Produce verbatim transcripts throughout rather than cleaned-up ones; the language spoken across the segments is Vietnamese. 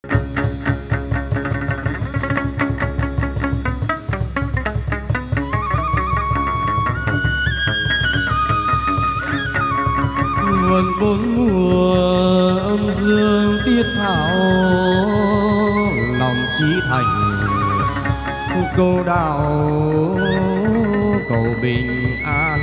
vườn bốn mùa âm dương tiết thảo, lòng chí thành câu đạo cầu bình an.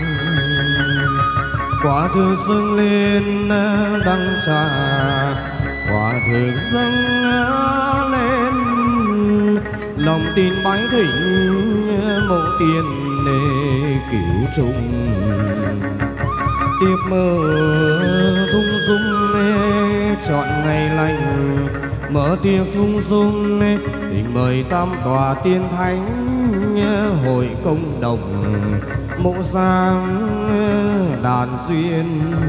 Quả thực dâng lên đăng trà, quả thực dâng lên lòng tin bái thỉnh mộ tiền cứu chung. Tiệc mơ thung dung chọn ngày lành, mở tiệc thung dung thỉnh mời tam tòa tiên thánh hội công đồng mộ giang đàn duyên.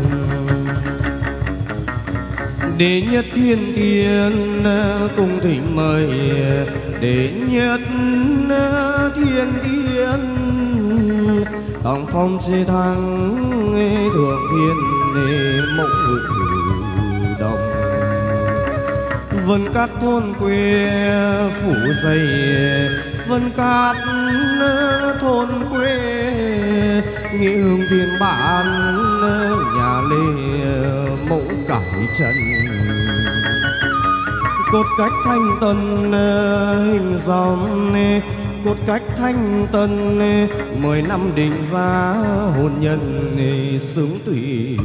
Đệ nhất thiên tiên cùng thỉnh mời, đệ nhất thiên tiên tòng phong chế thắng thượng thiên mẫu ngự đồng. Vân cát thôn quê phủ dày, vân cát thôn quê nghĩa hương thiên bản nhà lê mẫu cải trần. Cốt cách thanh tân hình dòng, cốt cách thanh tân mười năm định giá hôn nhân sướng tùy.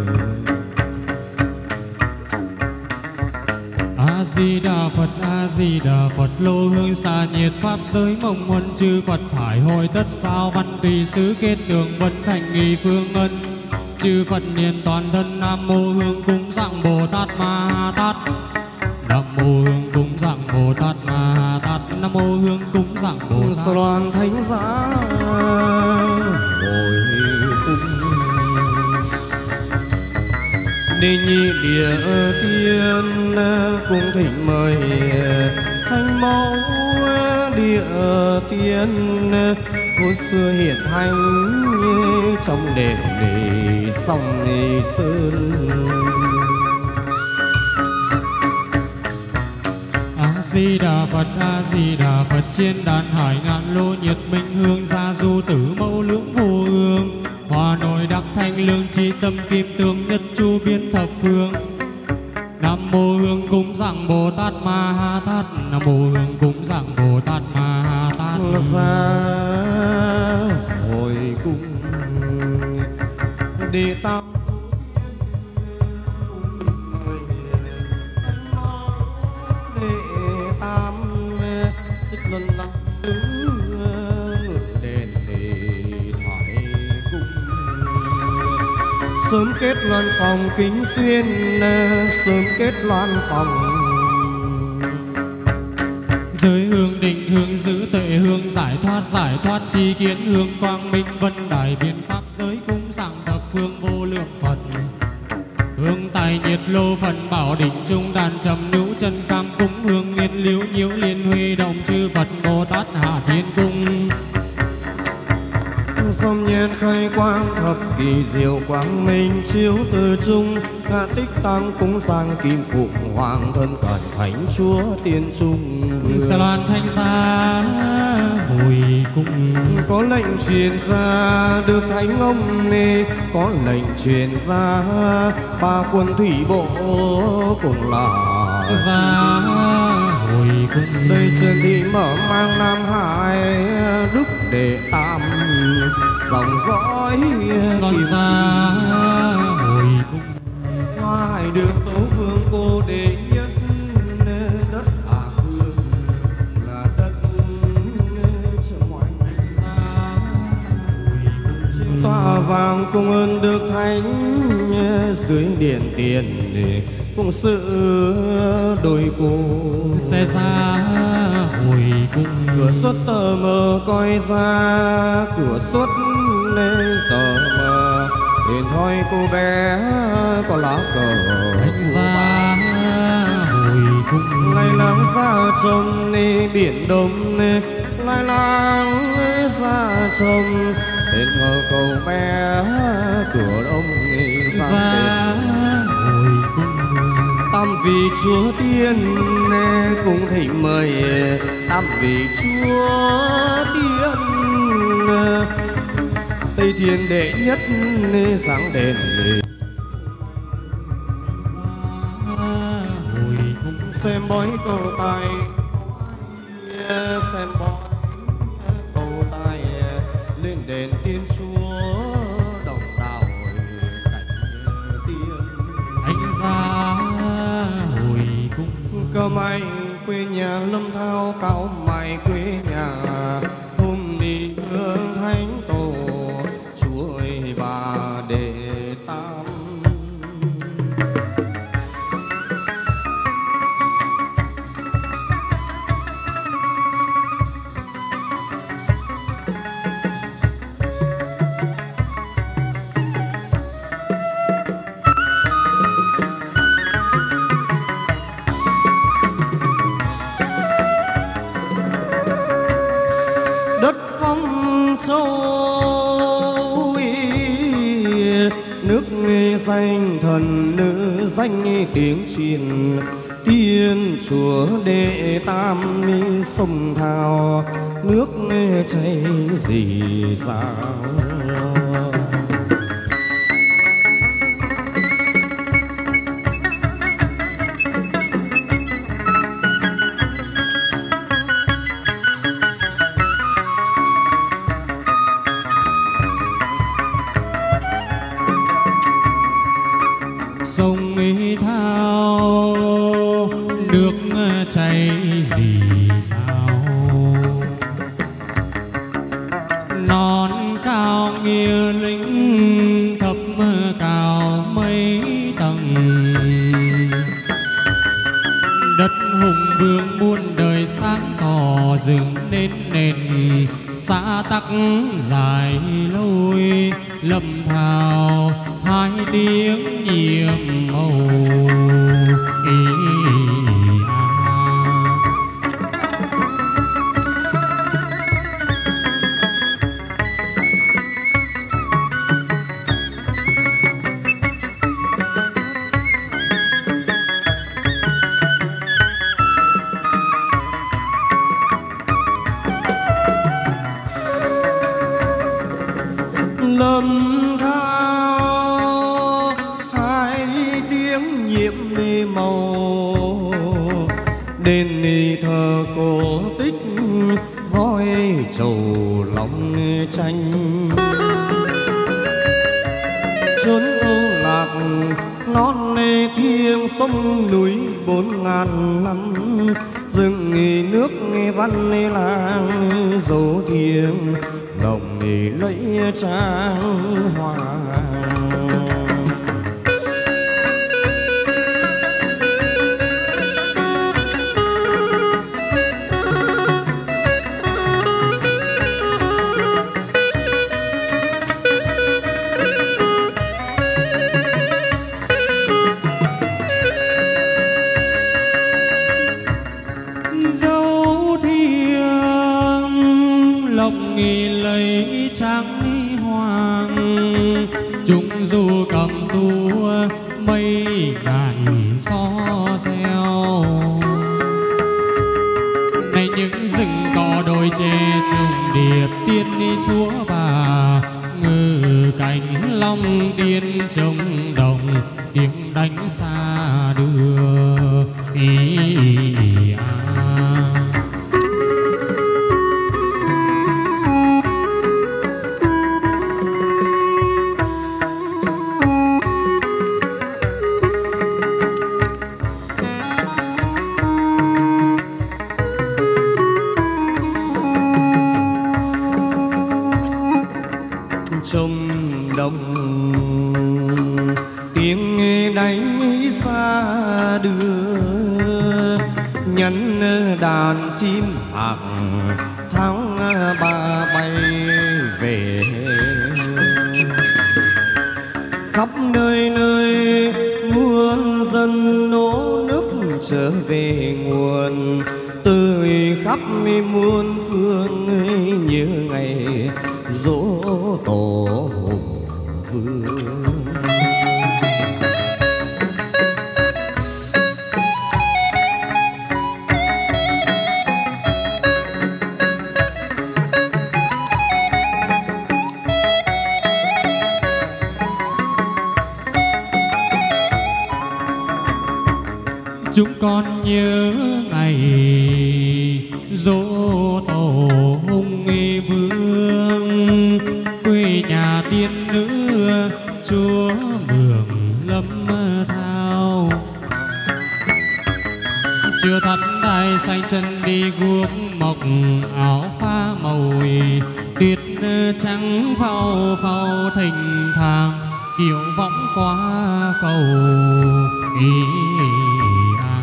A Di Đà Phật, A Di Đà Phật, lô hương xà nhiệt pháp giới mong huân chư Phật thải hội tất sao văn tùy sứ kết đường vân thành nghi phương ngân. Chư Phật niên toàn thân nam mô hương cúng dạng Bồ Tát Ma Ha Tát. Nam mô hương cúng dạng Bồ Tát Ma Ha Tát. Nam mô hương cúng dạng Bồ Tát. Loan thánh giá hồi cung. Đệ nhị địa tiên cùng thỉnh mời, thánh mẫu địa tiên vốn xưa hiện thanh trong đền này sông này sơn. A Di Đà Phật, A Di Đà Phật, trên đàn hải ngàn lô nhiệt minh hương gia du tử mẫu lưỡng vô hương. Hoa nội đắc thanh lương chi tâm kim tương nhất chu biến thập phương. Nam mô hương cúng dạng Bồ Tát Ma Ha Tát. Nam mô hương cúng dạng Bồ Tát Ma Ha Tát. Ra hồi cung đệ tam đệ tam xích luân lăng đứng ngự đền để thoại cung. Sớm kết loan phòng kính xuyên, sớm kết loan phòng giới hương định hương giữ tuệ hương giải thoát giải thoát chi kiến hương quang minh vân đài biện pháp giới cung dạng thập phương vô lượng Phật. Hương tài nhiệt lô phần bảo định trung đàn trầm nữ chân cam cúng hương nghiên liễu nhiễu liên huy động chư Phật Bồ Tát hạ thiên cung. dòng nhiên khai quang thập kỳ diệu quang minh chiếu từ trung hạ tích tăng cúng sang kim phụng hoàng thân cẩn thánh chúa tiên trung Sa Loan thanh gia hồi cung. Có lệnh truyền ra được thánh ông nê, có lệnh truyền ra ba quân thủy bộ cùng là gia hồi cung. đây trường thị mở mang Nam Hải đức đệ tam dòng dõi con gia hồi cung. Hoa hải đường tấu vương cô đệ nhất đất Hà Phương là đất trong ngoại gia trên tòa vàng công ơn được thánh dưới điện tiền để phụng sự đôi cô xe ra hồi cung. cửa xuất tờ mờ coi ra cửa xuất lên tờ mờ điện thôi cô bé có lá cờ anh ra hồi cung. lai láng ra trông đi biển đông lai láng ra trông đền thờ cầu bé cửa đông ra hồi cung. tam tam vị chúa tiên cùng thỉnh mời tam vị chúa tiên. Tây thiên đệ nhất sáng đèn hồi cùng xem bói cầu tài, xem bói cầu tài lên đền tiên chúa đồng đào cảnh tiên. Anh ra hồi cung Cơ mai quê nhà Lâm Thao, cao mai quê nhà hôm đi hương thánh tổ chuỗi bà đệ tam. Đất phong châu nước danh thần nữ danh tiếng truyền, tiên chúa đệ tam sông Thao nước chảy dì dào. sông Thao nước chảy rì rào, non cao nghĩa linh thấp cao mấy tầng. Đất hùng vương muôn đời sáng tỏ dựng nên nền, xã tắc dài lối Lâm Thao hai tiếng nhiệm màu. Ý, à. Lâm Thao hai tiếng nhiệm màu, đền thờ cổ tích voi trầu lòng tranh. Chốn Âu Lạc non thiêng sông núi bốn ngàn năm, rừng nước văn làng dấu thiêng lòng lấy trang hoàng. Dấu thiêng lòng nghỉ lấy trắng hoàng, chúng du cầm tua mây ngàn gió reo. Này những rừng cỏ đồi tre trùng điệp tiên chúa bà, ngự cảnh long tiên trống đồng tiếng đánh xa đưa. Ý, à. Trông đồng tiếng đánh xa đưa, nhấn đàn chim hạc tháng ba bay về. Khắp nơi nơi muôn dân nô nước trở về nguồn, từ khắp muôn phương như ngày dỗ tổ hùng vương. chúng con nhớ ngày dỗ tổ hùng vương, quê nhà tiên nữ chúa mường lâm thao. Chưa thắt đai xanh chân đi guốc mộc, áo pha màu tuyết trắng phao phao thình thang, kiệu võng qua cầu ý à.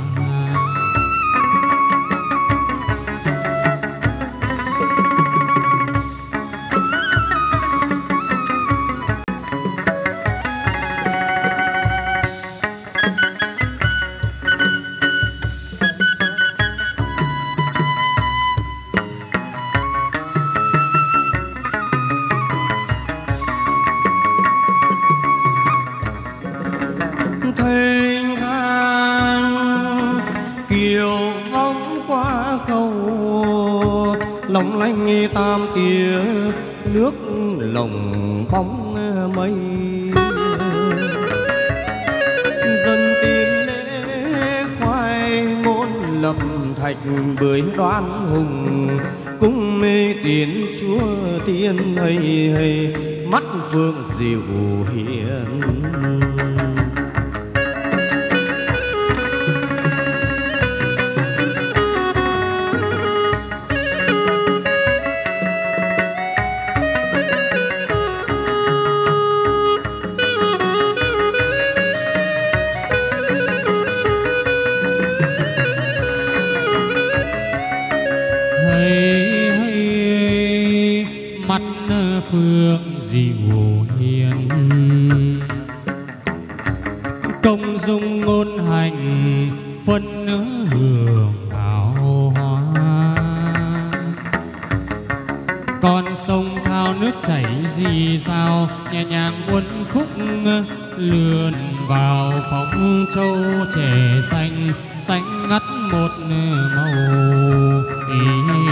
Thênh thang kiều võng qua cầu, long lanh tam tia nước lồng bóng mây. Dân tiên lễ khoai môn lập thạch bưởi đoan hùng, cung mê tiến chúa tiên hay hay mắt phượng diệu hiền. Mắt phượng dịu hiền, công dung ngôn hành phân hưởng ảo hoa. Con sông thao nước chảy rì rào, nhẹ nhàng uốn khúc lượn vào phóng châu trẻ xanh, xanh ngắt một màu ý.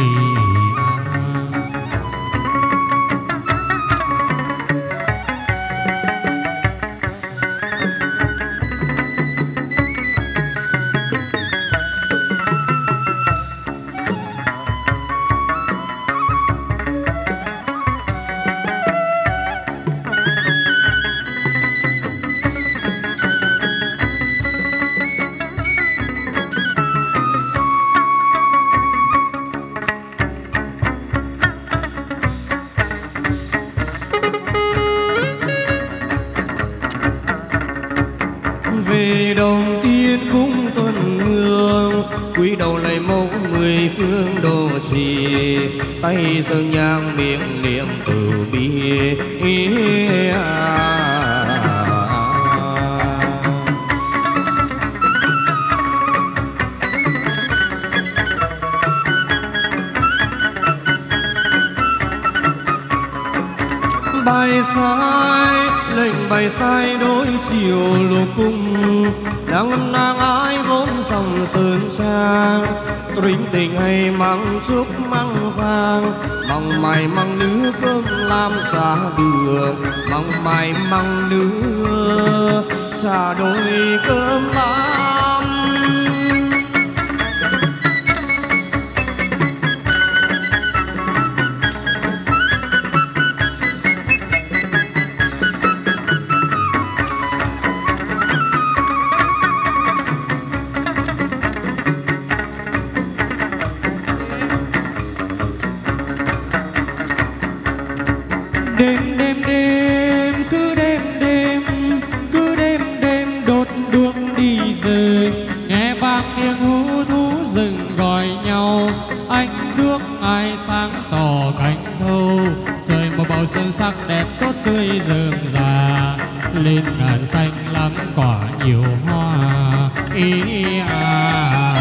Về đồng tiên cung tuần hương, quý đầu lấy mẫu mười phương đồ trì, tay dâng nhang miệng niệm từ bi à. Bài sai lệnh bài sai đôi chiều lục cung, đang ngân nàng ái vốn dòng sơn trang. Tôi tình hay mang chúc mang vàng, mong mày mang nữ cơm làm trà đường, mong mày mang nữ trà đôi cơm làm. Đêm đêm đêm cứ đêm đêm cứ đêm đêm đốt đuốc đi rời, nghe vang tiếng hú thú rừng gọi nhau. Anh đuốc ai sáng tỏ cánh thâu, trời một bầu xuân sắc đẹp tốt tươi rơm rà, lên ngàn xanh lắm quả nhiều hoa ý à.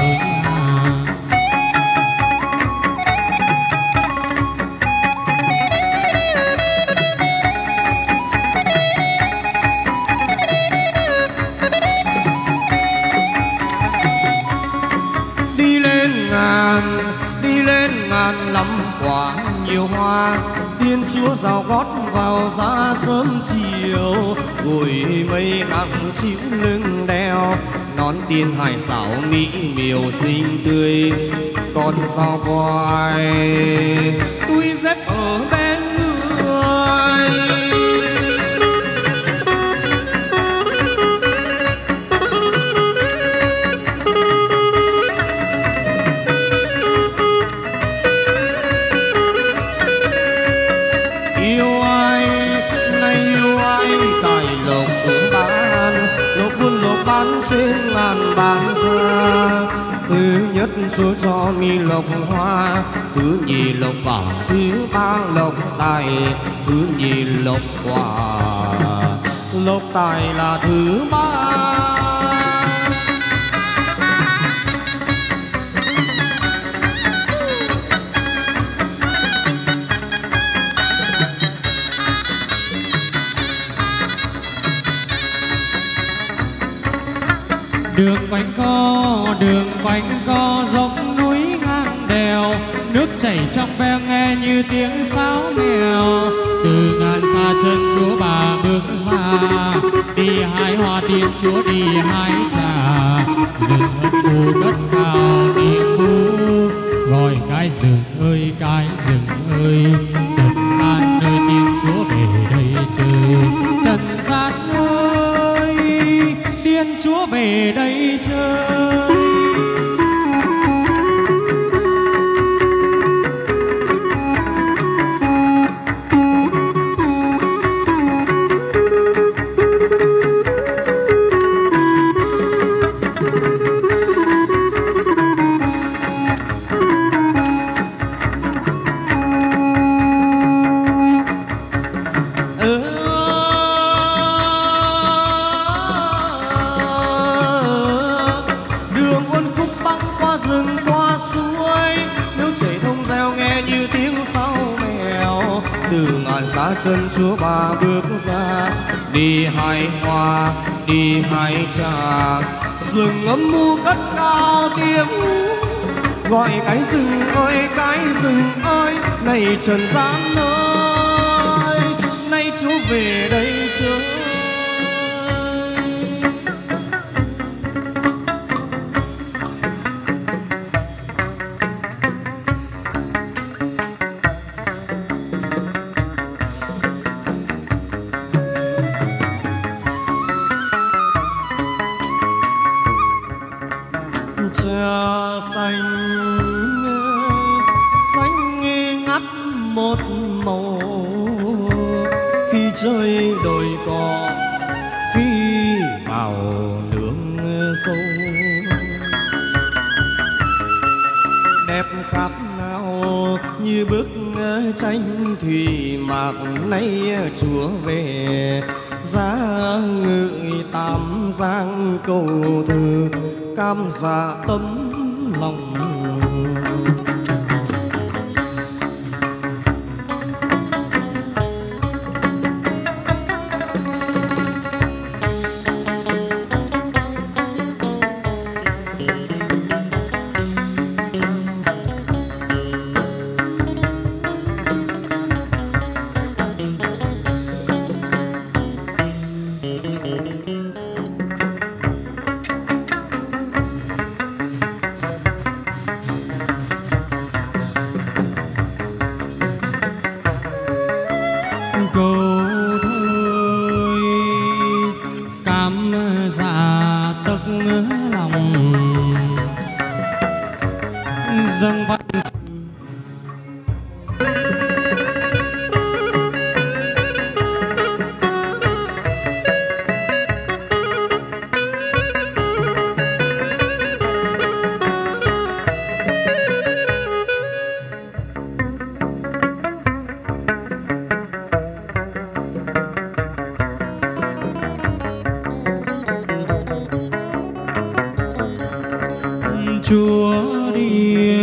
Đi lên ngàn lắm quả nhiều hoa, tiên chúa rào gót vào ra sớm chiều, gùi mây nặng chịu lưng đeo. nón tiên hải xảo mỹ miều xinh tươi. Con sao quay túi dép ở bên người, yêu ai nay yêu ai tài lộc chúa ban, lộc buôn lộc bán trên ngàn bán ra. Thứ nhất chúa cho mi lộc hoa, thứ nhì lộc bảo, thứ ba lộc tài, thứ nhì lộc quả, lộc tài là thứ ba. Đường quanh co, đường quanh co dốc núi ngang đèo, nước chảy trong veo nghe như tiếng sáo mèo. Từ ngàn xa chân chúa bà bước ra, đi hái hoa tiên chúa đi hái trà. Rừng hân phù cất cao tiếng hú, gọi cái rừng ơi cái rừng ơi. Trần gian nơi tiên chúa về đây chơi, trần gian ơi tiên chúa về đây chơi. Chân chúa bà bước ra, đi hái hoa đi hái trà. Rừng âm u cất cao tiếng gọi cái rừng ơi cái rừng ơi. Này trần gian ơi nay chúa về đây chơi. Chơi đồi cỏ khi vào nương sâu, đẹp khác nào như bức tranh thủy mạc. Nay chúa về giá ngự tam giang câu thơ, cam dạ tấm lòng. Chúa đi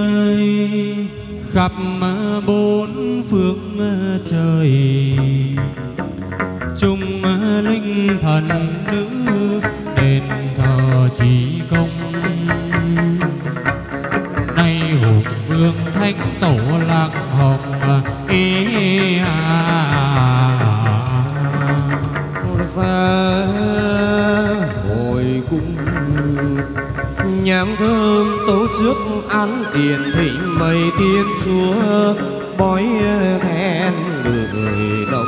khắp bốn phương trời, chung linh thần nữ đền thờ chí công. Nay hùng vương thánh tổ lạc hồng ê à, ra hồi cung thơm tấu trước án tiền thỉnh mây tiên chúa bói then người đông.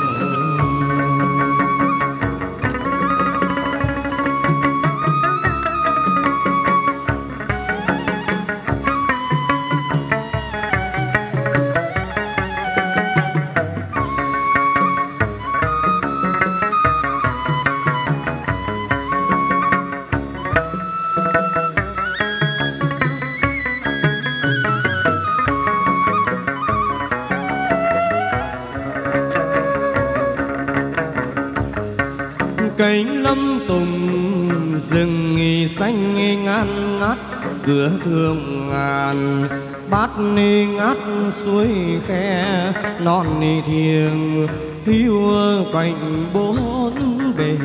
Cánh lâm tùng rừng xanh ngàn ngát, cửa thương ngàn bát ngát suối khe non thiêng hiu quanh bốn bề.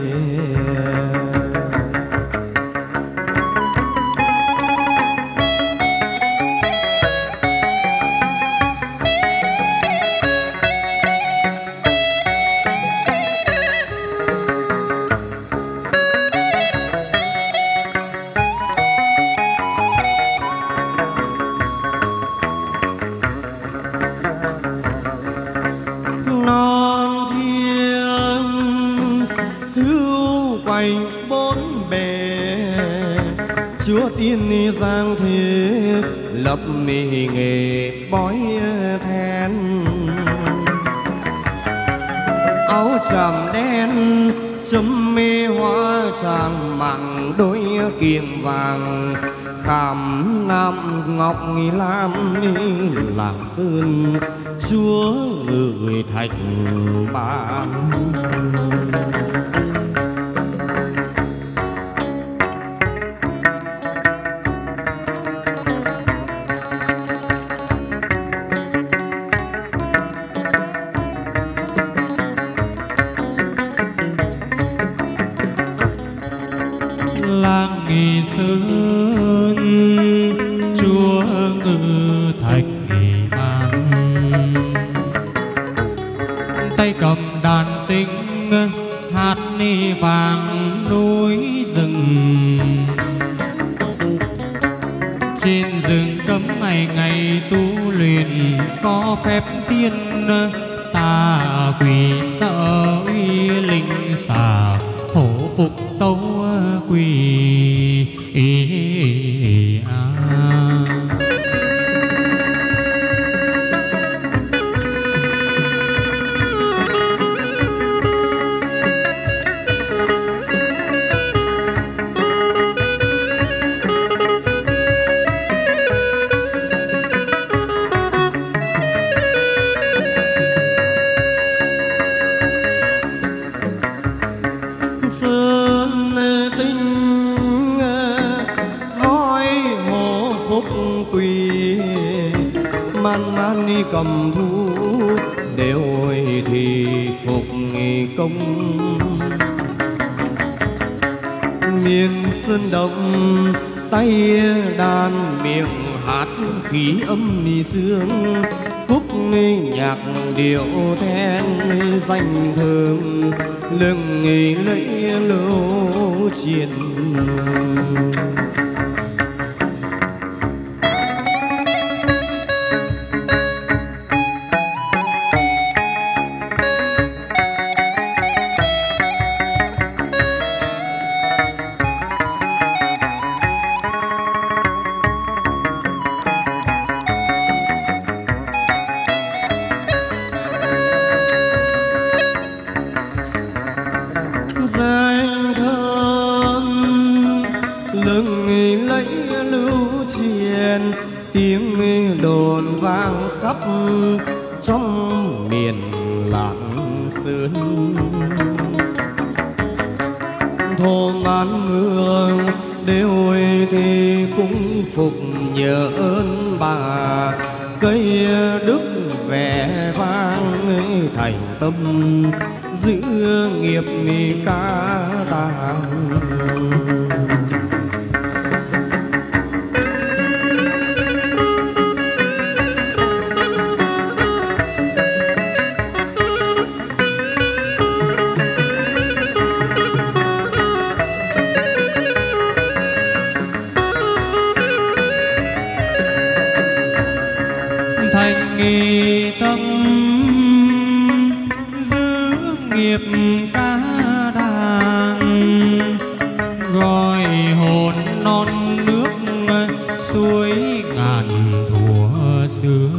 Chúa tiên giang thế lập mì nghề bói then, áo tràm đen chấm mê hoa tràng mặn đôi kiềng vàng, khảm nam ngọc lam làng sơn chúa người thạch ban. Làng Nghi Sơn chúa ngự thạch an, tay cầm đàn tính hát ni vàng núi rừng. Trên rừng cấm ngày ngày tu luyện có phép tiên, ta quỳ sợ uy linh xà hổ phục tấu quỳ à. Man man đi cầm thu đều thì phục công, miền sơn động tay đàn miệng hát khí âm ni dương, khúc nhạc điệu then danh thơm lưng lấy lưu truyền. Danh thơm lưng lấy lưu truyền, tiếng đồn vang khắp trong miền Lạng Sơn. Thổ man mưa đều thì cũng phục nhớ ơn bà, cây đức vẻ vang thành tâm giữ nghiệp ca đàn. nghi tâm giữ nghiệp ca đàn, gọi hồn non nước suối ngàn thuở xưa.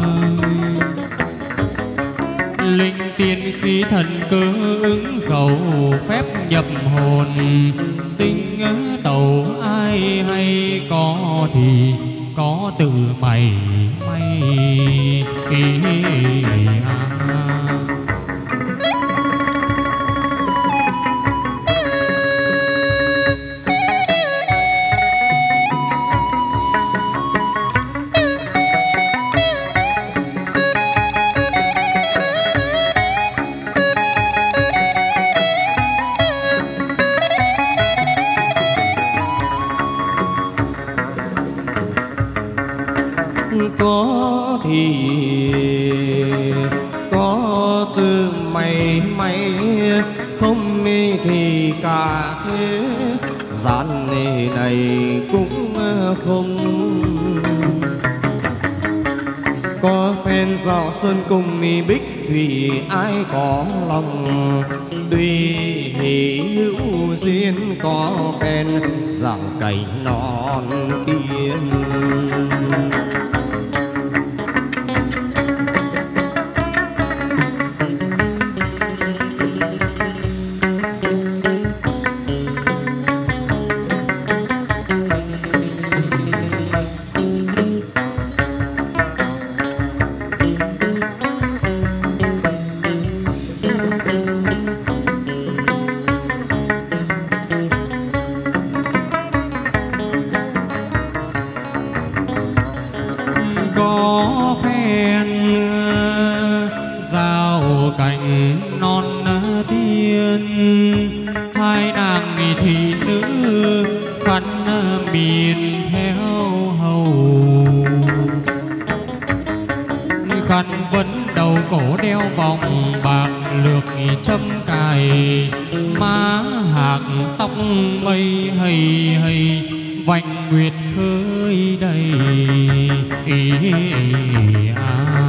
Linh tiên khí thần cơ ứng khẩu phép nhập hồn, tinh tàu ai hay có thì có tự mày may. Có thì có từ mày may, không thì cả thế gian này cũng không. Có phen dạo xuân cùng mi bích thủy ai có lòng, tuy hỷ hữu duyên có phen dạng cành non tiên. Có phen giao cành non tiên, hai nàng thị nữ khăn miền theo hầu. Khăn vấn đầu cổ đeo vòng bạc lược châm cài, má hạc tóc mây hay hay vành nguyệt khơi đầy. Ý, ý, à.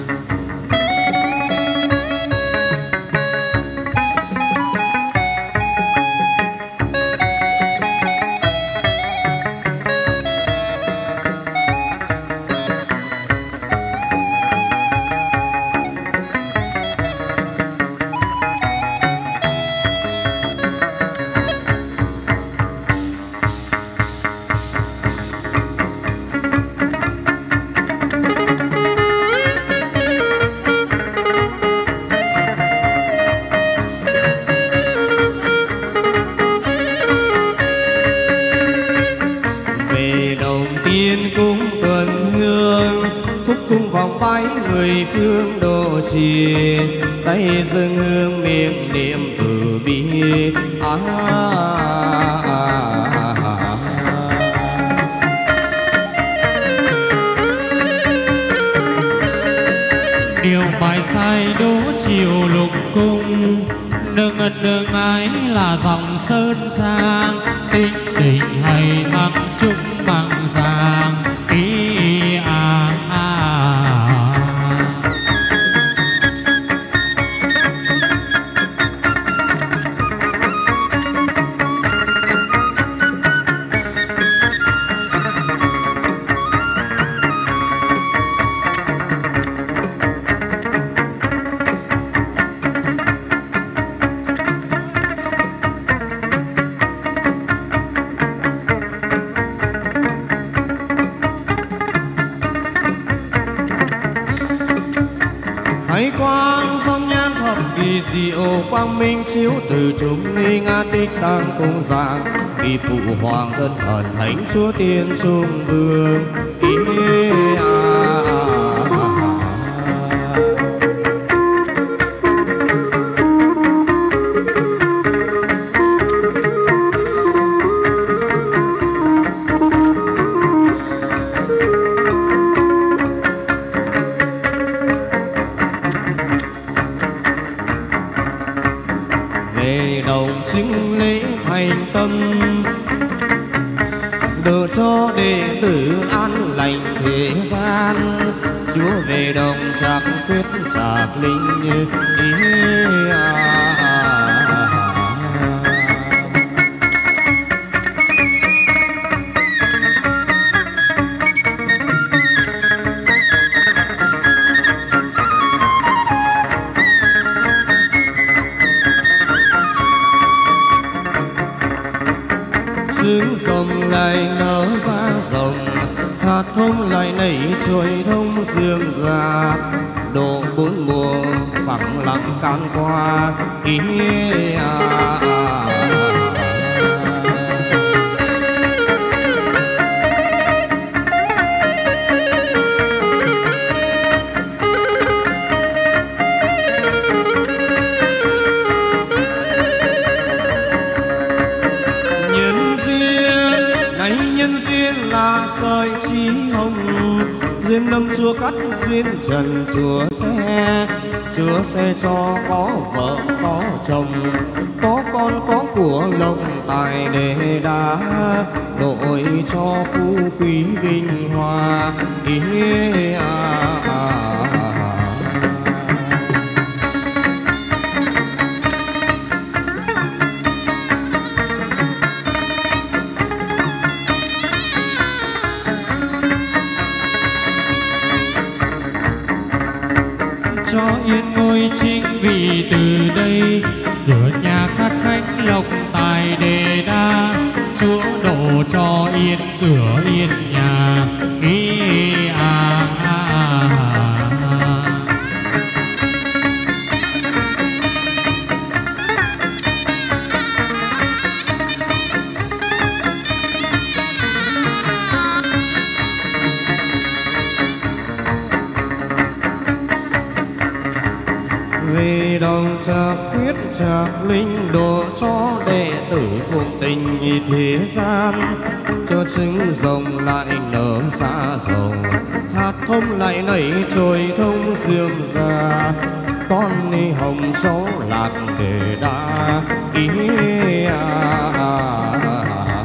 Người phương độ trì tay dâng hương miệng niệm từ bi. À, à, à, à. Điều bài sai đố chiều lục cung, nương ân nương ái là dòng sơn trang, tinh định hay nắng trúc bằng giang. Ý à à. Hãy quang phong nhan thập kỳ diệu, quang minh chiếu từ chúng ni ngã tích tăng cung dạng, kỳ phụ hoàng thân thần thánh chúa tiên trung vương. Ý à, à, à. Về đồng chứng lễ thành tâm, đỡ cho đệ tử an lành thế gian. Chúa về đồng trạc khuyết trạc linh ý à. Trứng rồng lại nở ra rồng, hạt thông lại nảy trôi thông dương ra. Độ bốn mùa phẳng lặng can qua ý à, à. Sợi chí hồng duyên năm chúa cắt duyên trần chúa xe. Chúa xe cho có vợ có chồng, có con có của lộc tài đề đá. Đội cho phú quý vinh hoa ý à, à. Cho yên ngôi chính vì từ đây cửa nhà cát khách lộc tài đề đa. Chúa độ cho yên cửa yên nhà ý à, à, à. Về đồng trạc quyết trạc linh độ cho đệ tử phụng tình thế gian. Cho trứng rồng lại nở ra rồng, hạt thông lại nảy trôi thông dương ra. Con đi hồng cháu lạc để đa ý à, à, à.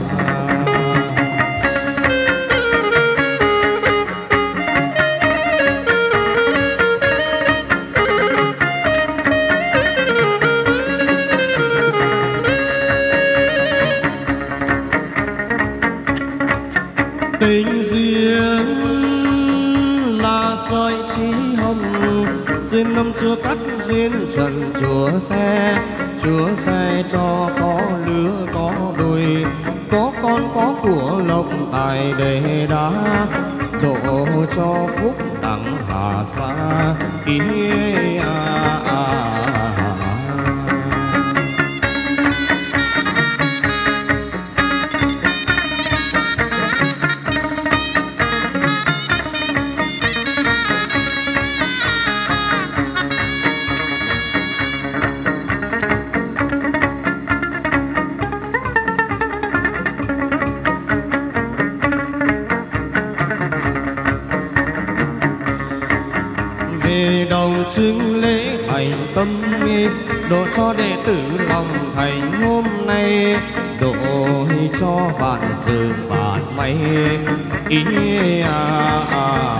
Tình duyên là sợi chí hồng duyên năm chúa cắt duyên trần chúa xe. Chúa xe cho có lứa có đôi, có con có của lộc tài đề đá. Độ cho phúc đẳng hà xa ý à, à, à. Đồng chứng lễ thành tâm nghi, độ cho đệ tử lòng thành hôm nay. Độ cho vạn sự vạn may ý à, à.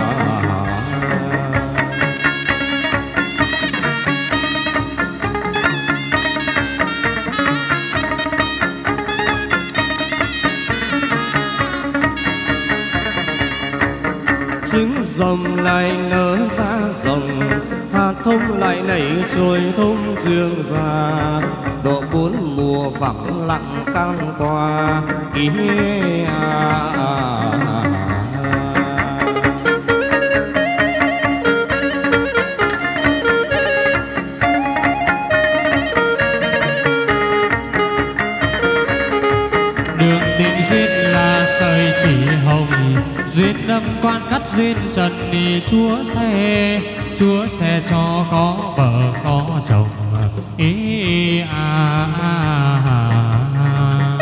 Trứng rồng lại nở ra rồng, hạt thông lại nảy trôi thông dương ra. Độ bốn mùa phẳng lặng can qua ý à, à, à. Đường định duyên là sợi chỉ hồng duyên năm quan cắt duyên trần đi chúa xe. Chúa xe cho có vợ có chồng ý à, à, à.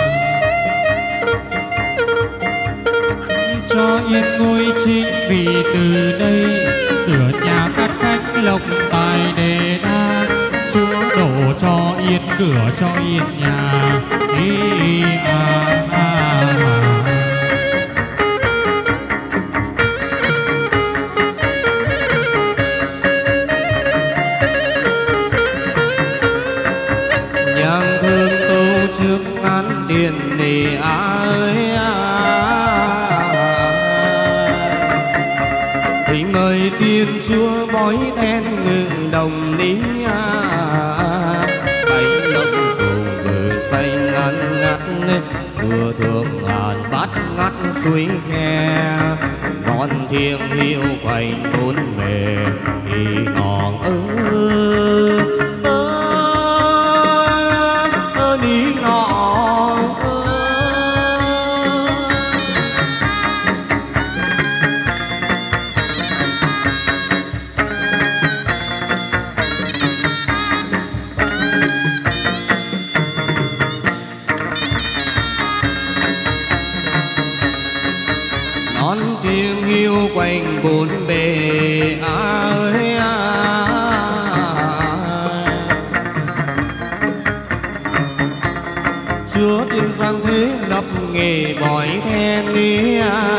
Cho yên ngôi chính vì từ đây cửa nhà cát khách lộc tài đề đa. Chúa đổ cho yên cửa cho yên nhà ý à, à, à. tiền nì ơi thì mời tiên chúa bói then ngự đồng ní bánh lông cùng rời xanh ngăn ngắt vừa thương ngàn bát ngắt suối khe ngọn thiêng hiu quanh bốn bề thì ngọn ơ ơ ơ ní ngọn ngọn thiêng hiu quanh bốn bề ơi chúa tiên giang thế lập nghề bói then đi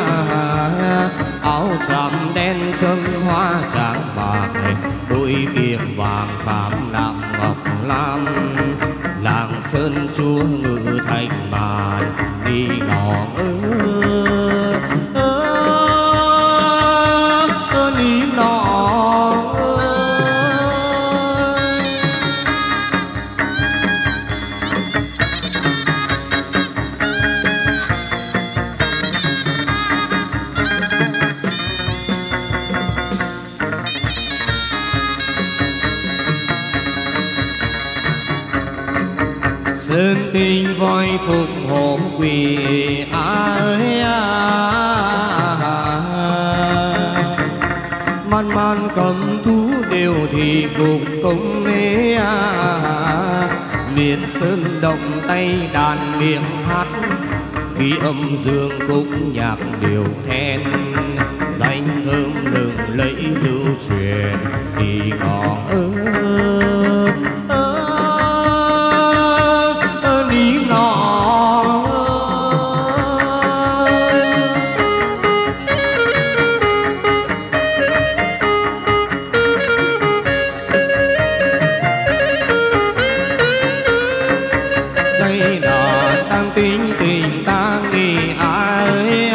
áo tràm đen chân hoa trắng bạc đôi kiềng vàng khảm nạm ngọc lam làng sơn chúa ngự thành bàn đi ngõ ơ ơ ơ ní nọ sơn tinh voi phục hộ quỳ ơi man man cầm thú đều thì phục công nê miền sơn động tay đàn miệng hát khi âm dương khúc nhạc điều then danh thơm lừng lẫy lưu truyền đi ngõ ơ ơ ơ ní nọ đây là đang tính tình ta nghĩ ai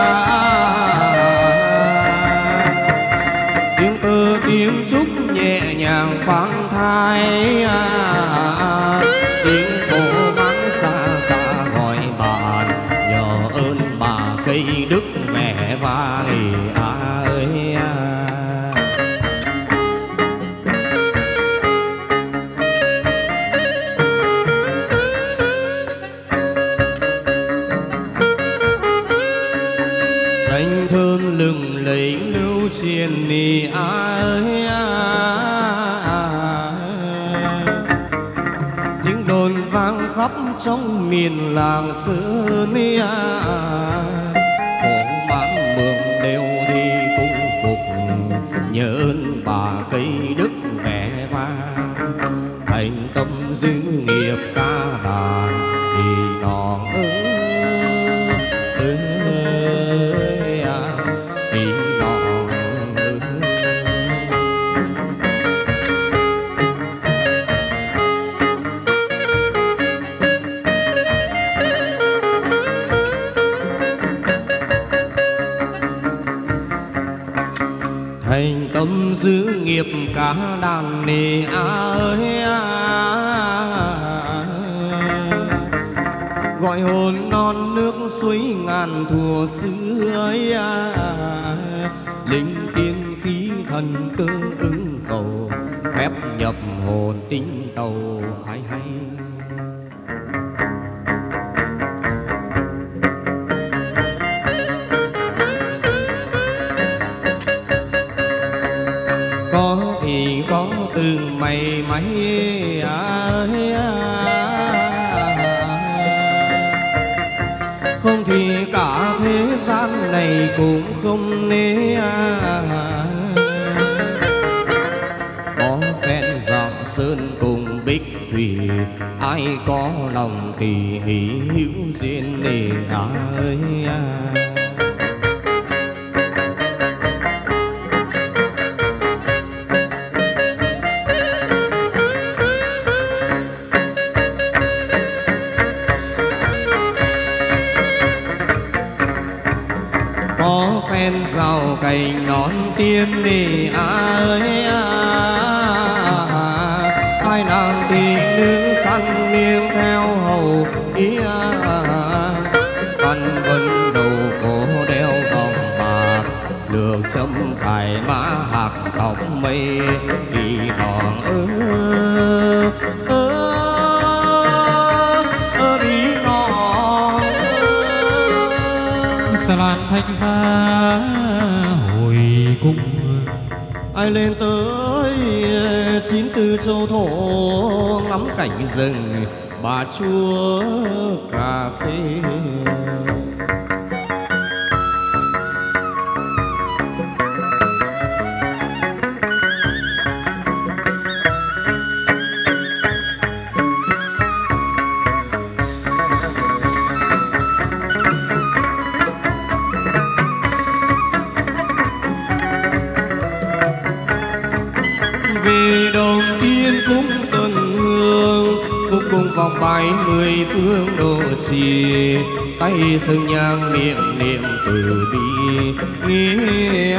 tiếng tơ tiếng trúc nhẹ nhàng khoan thai tiếng cổ vắng xa xa gọi bạn nhờ ơn bà cây đức mẹ vai ơi danh thơm lừng lẫy lưu truyền nì ai tiếng đồn vang khắp trong miền làng sơn cổ mãn mường đều đi cung phục nhớ ơn bà cây đức mẹ vang thành tâm giữ nghiệp ca đàn thì nó ơ ơ thì nó thành tâm giữ nghiệp cả đàn nề ơi gọi hồn non nước suối ngàn thùa xưa ấy linh tiên khí thần cơ ứng cầu phép nhập hồn tinh tàu hay hay có thì có từ mày may ơi không thì cả thế gian này cũng không nế có phen dạo sơn cùng bích thủy ai có lòng tỳ hỷ hữu duyên nề ơi vào cành nón tiên đi ơi à, hai nàng thị nữ khăn niêng theo hầu ý à, khăn vân đầu cổ đeo vòng bạc lược chấm cài má hạc tóc mây đi đòn ơ ơ ơ đi đòn Sa lan thanh gia hồi cung. ai lên tới chín tư châu thổ ngắm cảnh rừng bà chúa cà phê. Vòng bảy mươi phương độ trì tay sương nhang miệng niệm từ bi nghĩa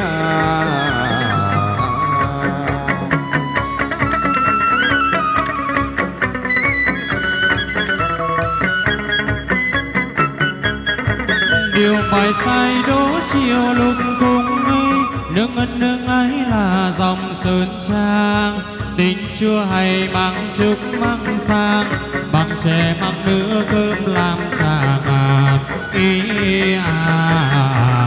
Điều bài sai đố chiều lục cùng nương ân nương ấy là dòng sơn trang tình chưa hay mang trước mang sang bằng chè mang nữa cơm làm trà ngàn ý à.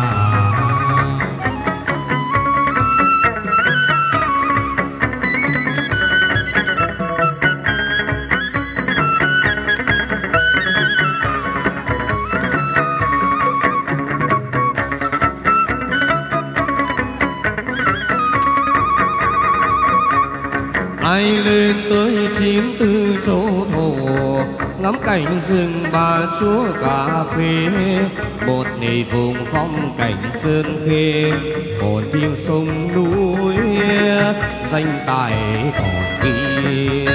ai lên tới chín tư châu thổ ngắm cảnh rừng bà chúa cà phê một nỉ vùng phong cảnh sơn khê hồn thiêng sông núi danh tài còn ghi.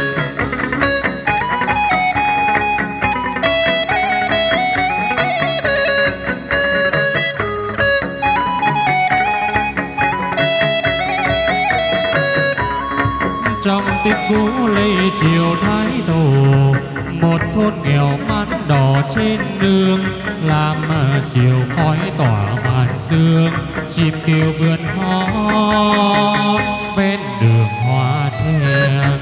Trong tích cũ lê chiều thái tổ một thôn nghèo mát đỏ trên nương làm chiều khói tỏa màn sương chim kêu vườn hót ven đường hoa chen.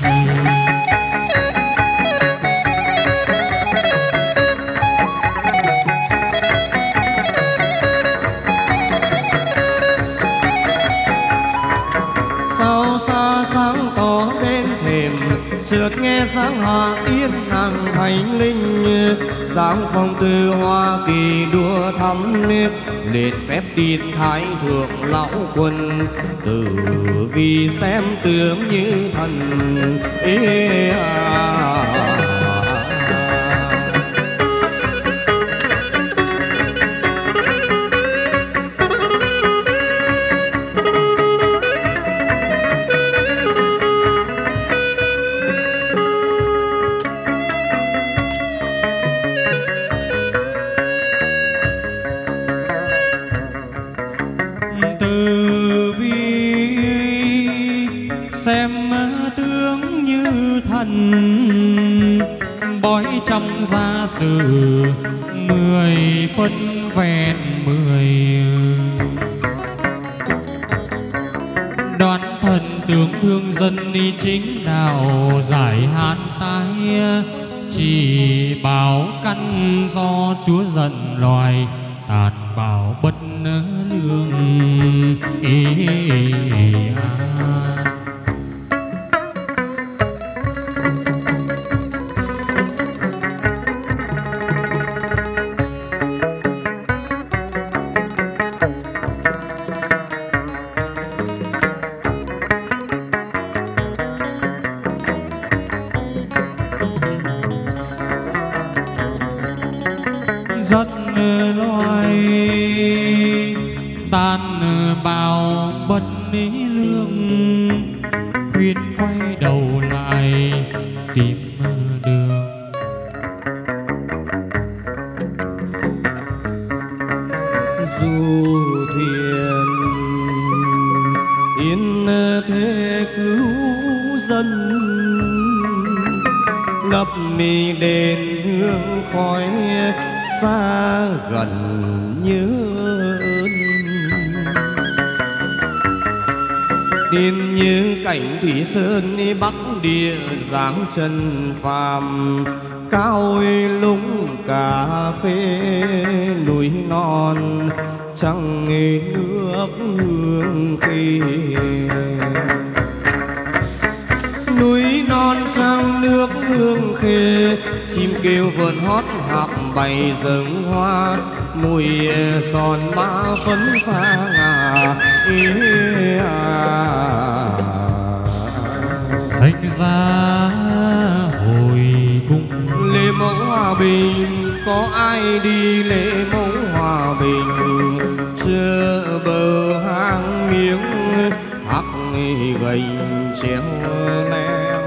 Chợt nghe sáng hạ yên nàng thánh linh dáng phong từ Hoa Kỳ đua thắm lên phép tin thái thượng lão quân từ vì xem tướng như thần ê à. Bói trăm gia sử mười phân vẹn mười đoán thần tướng thương dân đi chính nào giải hạn tai chỉ bảo căn do chúa giận loài tàn bạo bất lương ý à. Rất loài tan bào bất lương khuyên quay đầu lại tìm đường. Du thuyền yên thế cứu dân, lập mì đền hương khói xa gần nhớ ơn. Điên như cảnh thủy sơn bắc địa dáng chân phàm, cao lũng cà phê núi non trăng nước hương khê. Núi non trăng nước hương khê, chim kêu vườn hót hạc bày rừng hoa, mùi son ba phấn xa ngà ý à. Thành ra hồi cung lễ mẫu hòa bình, có ai đi lễ mẫu hòa bình, chưa bờ hang miếng hắc gành treo leo.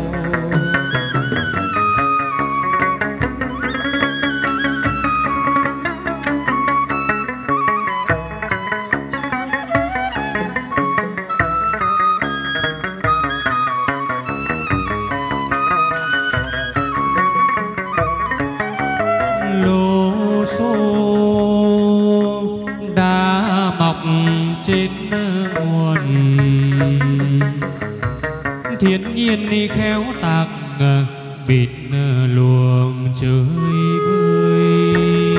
lô xô đã mọc trên nguồn, thiên nhiên khéo tạc bịt luồng chơi vơi.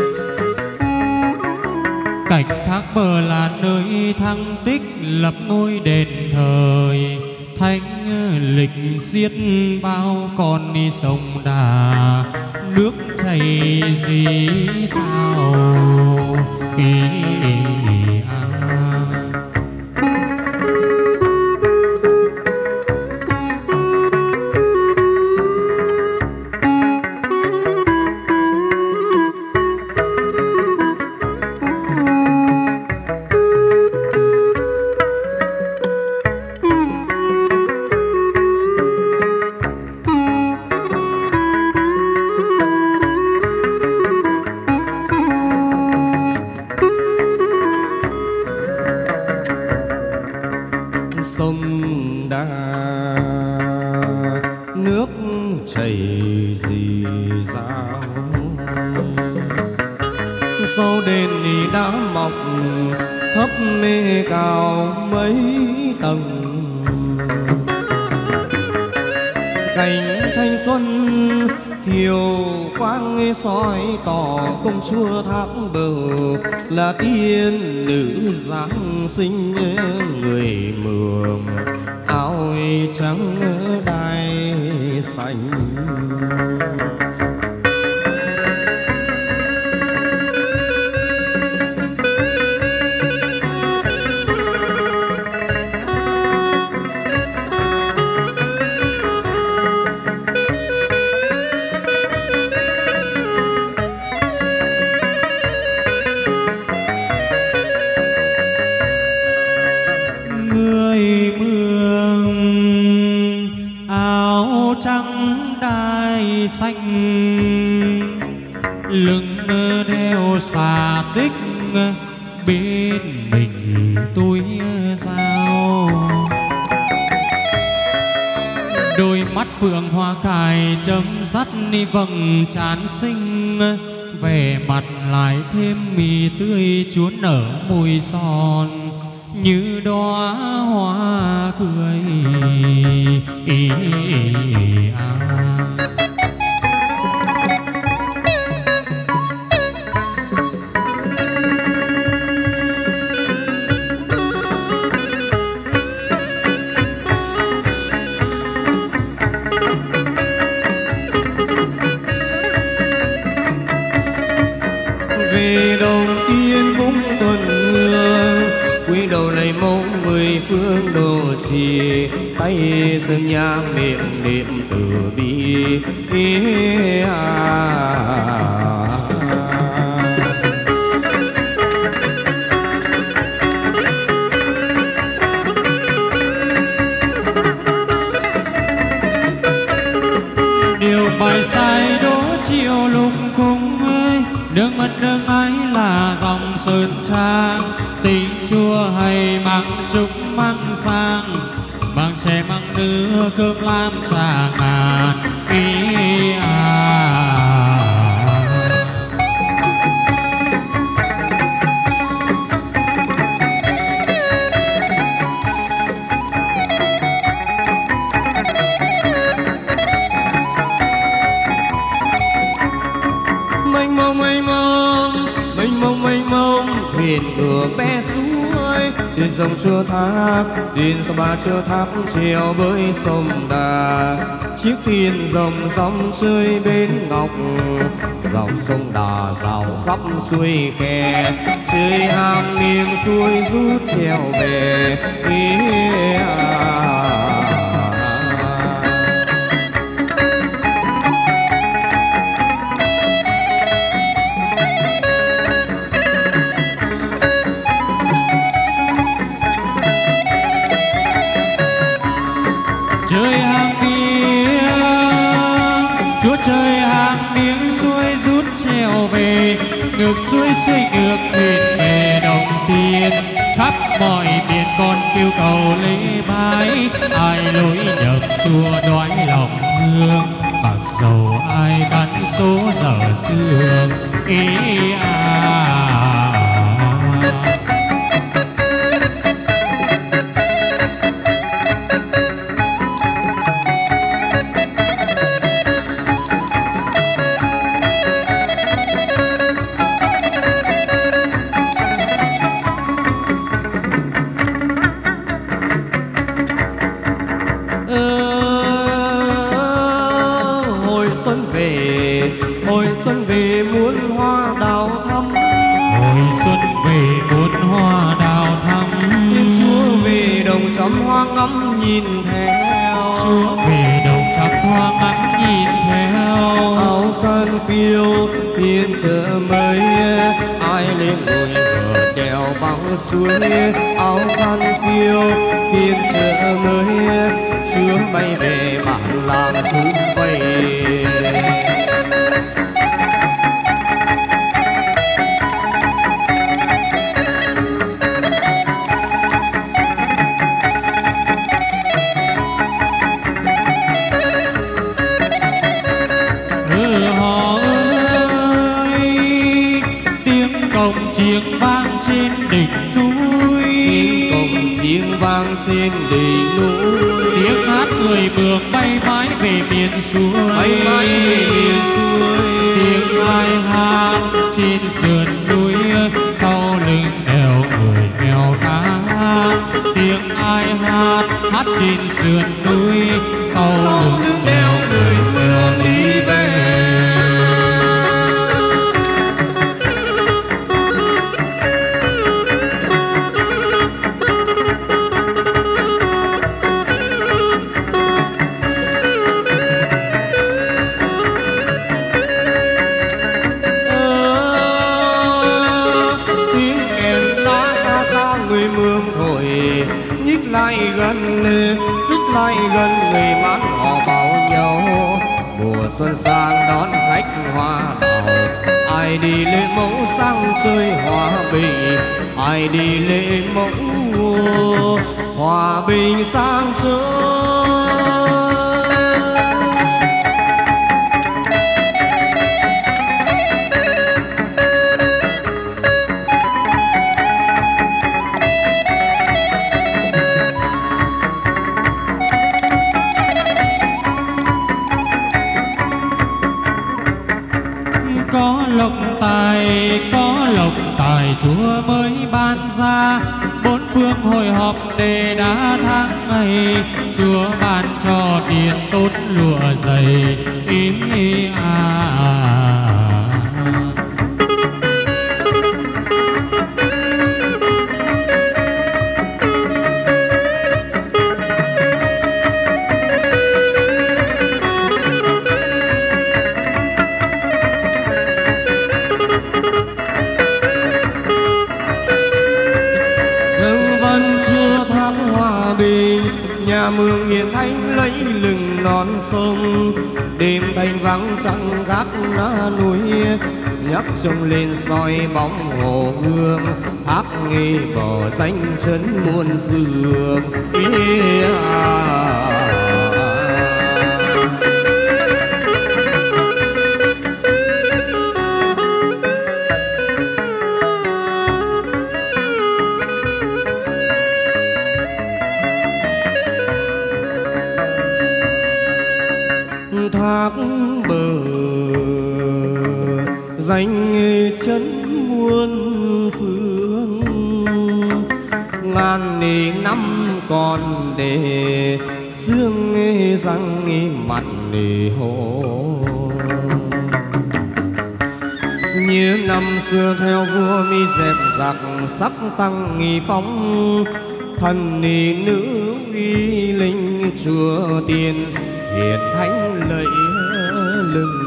Cảnh thác bờ là nơi thăng tích lập ngôi đền thời, thánh lịch xiết bao con đi sông Đà, nước chảy dí sao ý, ý, ý, à. Sông Đà nước chảy rì rào, sau đền đã mọc thấp mê cao mấy tầng. Cảnh thanh xuân thiều quang soi tỏ công chúa thác bờ là tiên nữ giáng sinh, người mường áo trắng đai xanh. Người mường áo trắng đai xanh, lưng đeo xà tích bên mình túi dao. Đôi mắt phượng hoa cài chấm dắt đi vầng trán xinh, vẻ mặt lại thêm mì tươi chúa nở mùi son như đóa hoa cười ý, ý, ý, à. Về đầu tiên cũng tuần hương, quý đầu này mẫu mười phương đồ trì, tay dâng nhang miệng niệm từ bi ý à. Điều bài sai đố chiều lung cung ơi, nước mắt nước ái là dòng sơn trang tình chùa hay mang trúc mang sang, mang trẻ mang nữ cơm lam trà ngàn ý à. Mênh mông mênh mông mênh mông mênh mông thuyền cửa bé suối, thuyền dòng chưa tháp, thuyền sông ba chưa tháp treo với sông Đà. Chiếc thuyền dòng dòng chơi bên ngọc, dòng sông Đà dạo khắp xuôi khe, chơi hàng nghiêng xuôi rút treo về ý à. Chơi hàng miếng, chúa chơi hàng miếng xuôi rút treo về, ngược xuôi xuôi ngược thuyền về đồng tiền. Khắp mọi miền con kêu cầu lễ bái, ai lối nhập chùa đoái lòng thương, mặc dầu ai cắn số giờ xưa ý à. Hồi xuân về muôn hoa đào thắm, hồi xuân về muôn hoa đào thắm. Thiên chúa về đồng chấm hoa ngắm nhìn theo, chúa về đồng chấm hoa ngắm nhìn theo. Áo khăn phiêu phiên chợ mới, ai lên ngồi bờ đèo băng suối. Áo khăn phiêu phiên chợ mới, chúa bay về bản làng xung vầy. Chiêng vang trên đỉnh núi, tiếng cồng chiêng vang trên đỉnh núi. Tiếng hát người mường bay mãi về miền xuôi, bay mãi về miền xuôi. Tiếng ai hát trên sườn núi, sau lưng đèo người mèo cá. Tiếng ai hát hát trên sườn núi, sau lưng đèo người mường đi về. Lại gần xích lại gần người mãn họ bảo nhau, mùa xuân sang đón khách hoa đào. Ai đi lễ mẫu sang chơi hòa bình, ai đi lễ mẫu hòa bình sang chơi. Có lộc tài, có lộc tài chúa mới ban ra, bốn phương hội họp để đã tháng ngày. Chúa ban cho tiền tốt lụa dày ý à. Nhà mường hiền thánh lấy lừng non sông, đêm thanh vắng trăng gác ná núi, nhắc trông lên soi bóng hồ gương, thác nghi bờ danh chấn muôn phương. Thác bờ danh chấn muôn phương, ngàn năm còn để xương răng mặt hồ. Như năm xưa theo vua mi dẹp giặc, sắc tăng nghi phóng thần nữ uy linh chùa tiền, hiền thánh lạy lừng.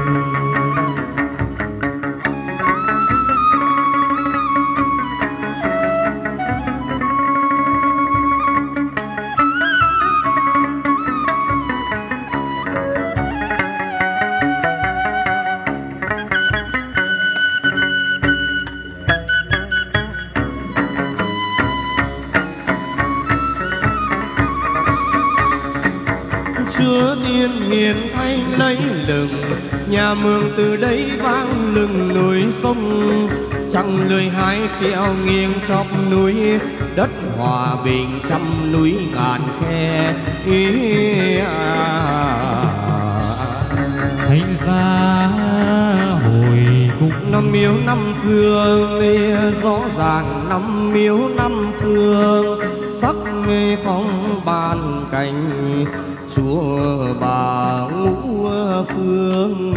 Chúa tiên hiền thánh lấy lừng, nhà mường từ đây vang lừng núi sông. Chẳng lời hai treo nghiêng chóp núi, đất hòa bình trăm núi ngàn khe. Ý à. Thánh giá hồi cung năm miếu năm phương, rõ ràng năm miếu năm phương, sắc phong ban cảnh Chúa bà ngũ phương.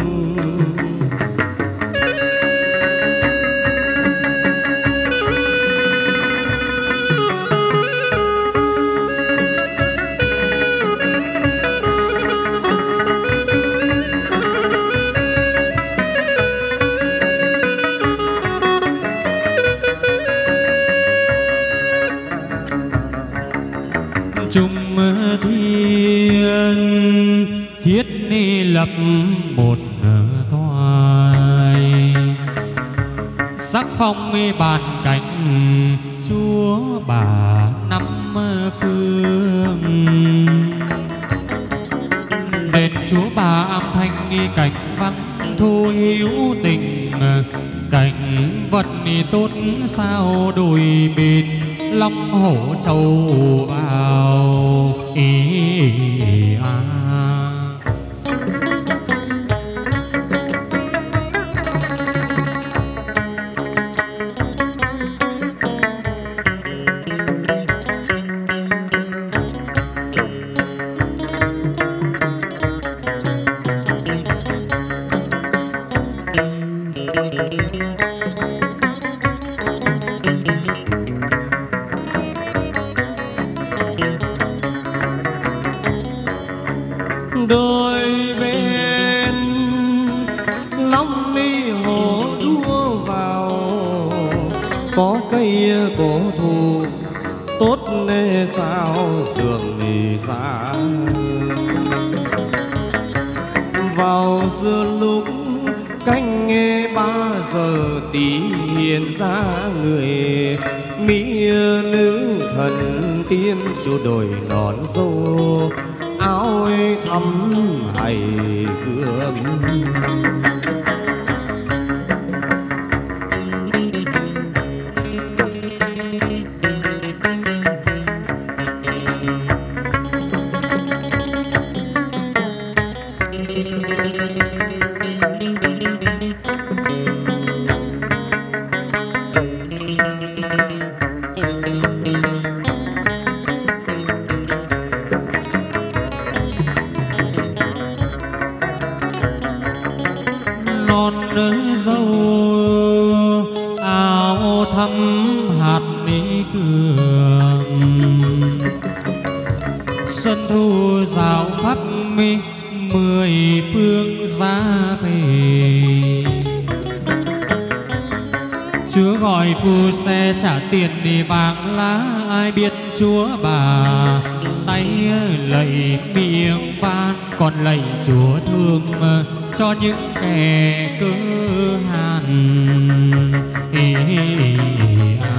Trung thiên thiết ni lập một thoại, sắc phong bàn cảnh Chúa bà năm phương. Đền Chúa bà âm thanh nghi cảnh vắng thu hiếu tình, cảnh vật tốt sao đồi bền, long hổ châu ao ý à. Đôi bên long mi hồ đua vào, có cây cổ thụ tốt nê sao giường thì xa. Vào giữa lúc canh nghe ba giờ tí, hiện ra người mỹ nữ thần tiên chu đồi nón dâu, áo thắm hay cương. dâu áo thắm hạt ní cường, xuân thu rào pháp mi mười phương ra về. Chúa gọi phu xe trả tiền đi vàng lá, ai biết Chúa bà tay lạy miệng van con lạy Chúa thương cho những kẻ cơ hàn. Ê, à.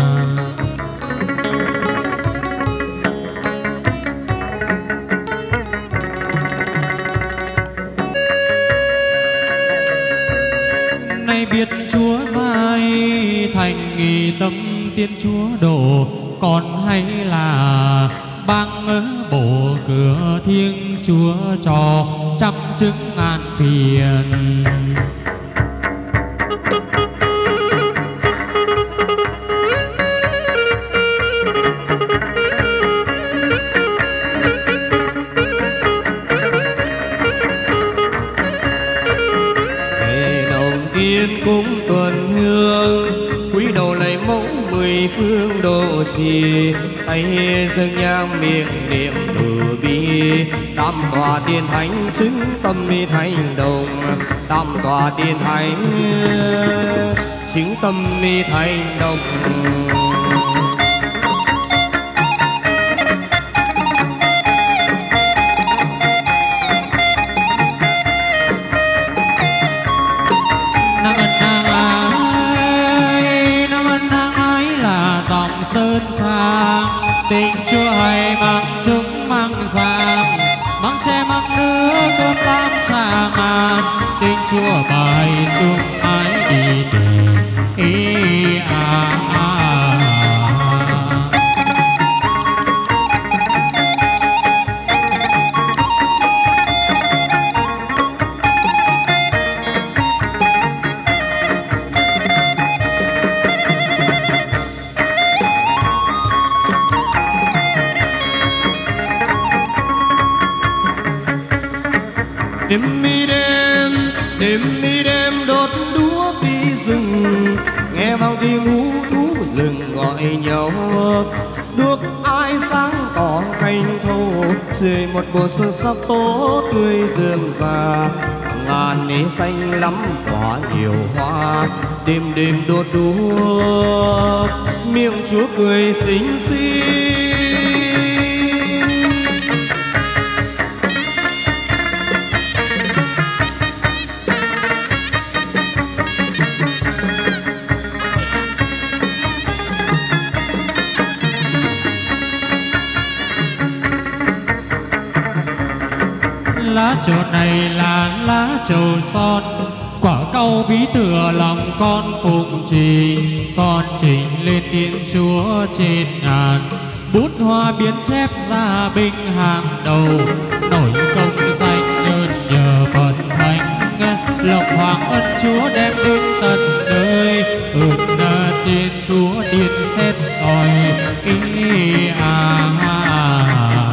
Nay biết Chúa giai thành nghi tâm tiên Chúa độ, còn hay là bang bộ cửa thiêng Chúa cho trăm chứng ngàn phiền. Cúng tuần hương quý đầu lấy mẫu mười phương độ trì, tay dâng nhang miệng niệm từ bi. Tam tòa tiên thánh chứng tâm mi thành đồng, tam tòa tiên thánh chứng tâm mi thành đồng. Sơn trang tình Chúa hay mang chúng mang giang, mang tre mang nước cơm lam trà ngàn. Tình Chúa bài xuống ái đi tìm ý à, à, à. Đêm mi đêm, đêm mi đêm đốt đuốc đi rừng, nghe vào tiếng hú thú rừng gọi nhau. Đuốc ai sáng tỏ canh thâu, trời một mùa xuân sắc tố tươi rườm rà. Ngàn nến xanh lắm tỏa nhiều hoa, đêm đêm đốt đuốc miệng Chúa cười xinh xinh. Lá trầu này là lá trầu son, quả cau ví tựa lòng con phụng trì. Con trình lên Thiên Chúa trên ngàn, bút hoa biến chép ra binh hàng đầu. Nổi công danh ơn nhờ Phật Thánh, lộc hoàng ân Chúa đem đến tận nơi. Ơn Thiên Chúa điện xét soi ý à, à, à.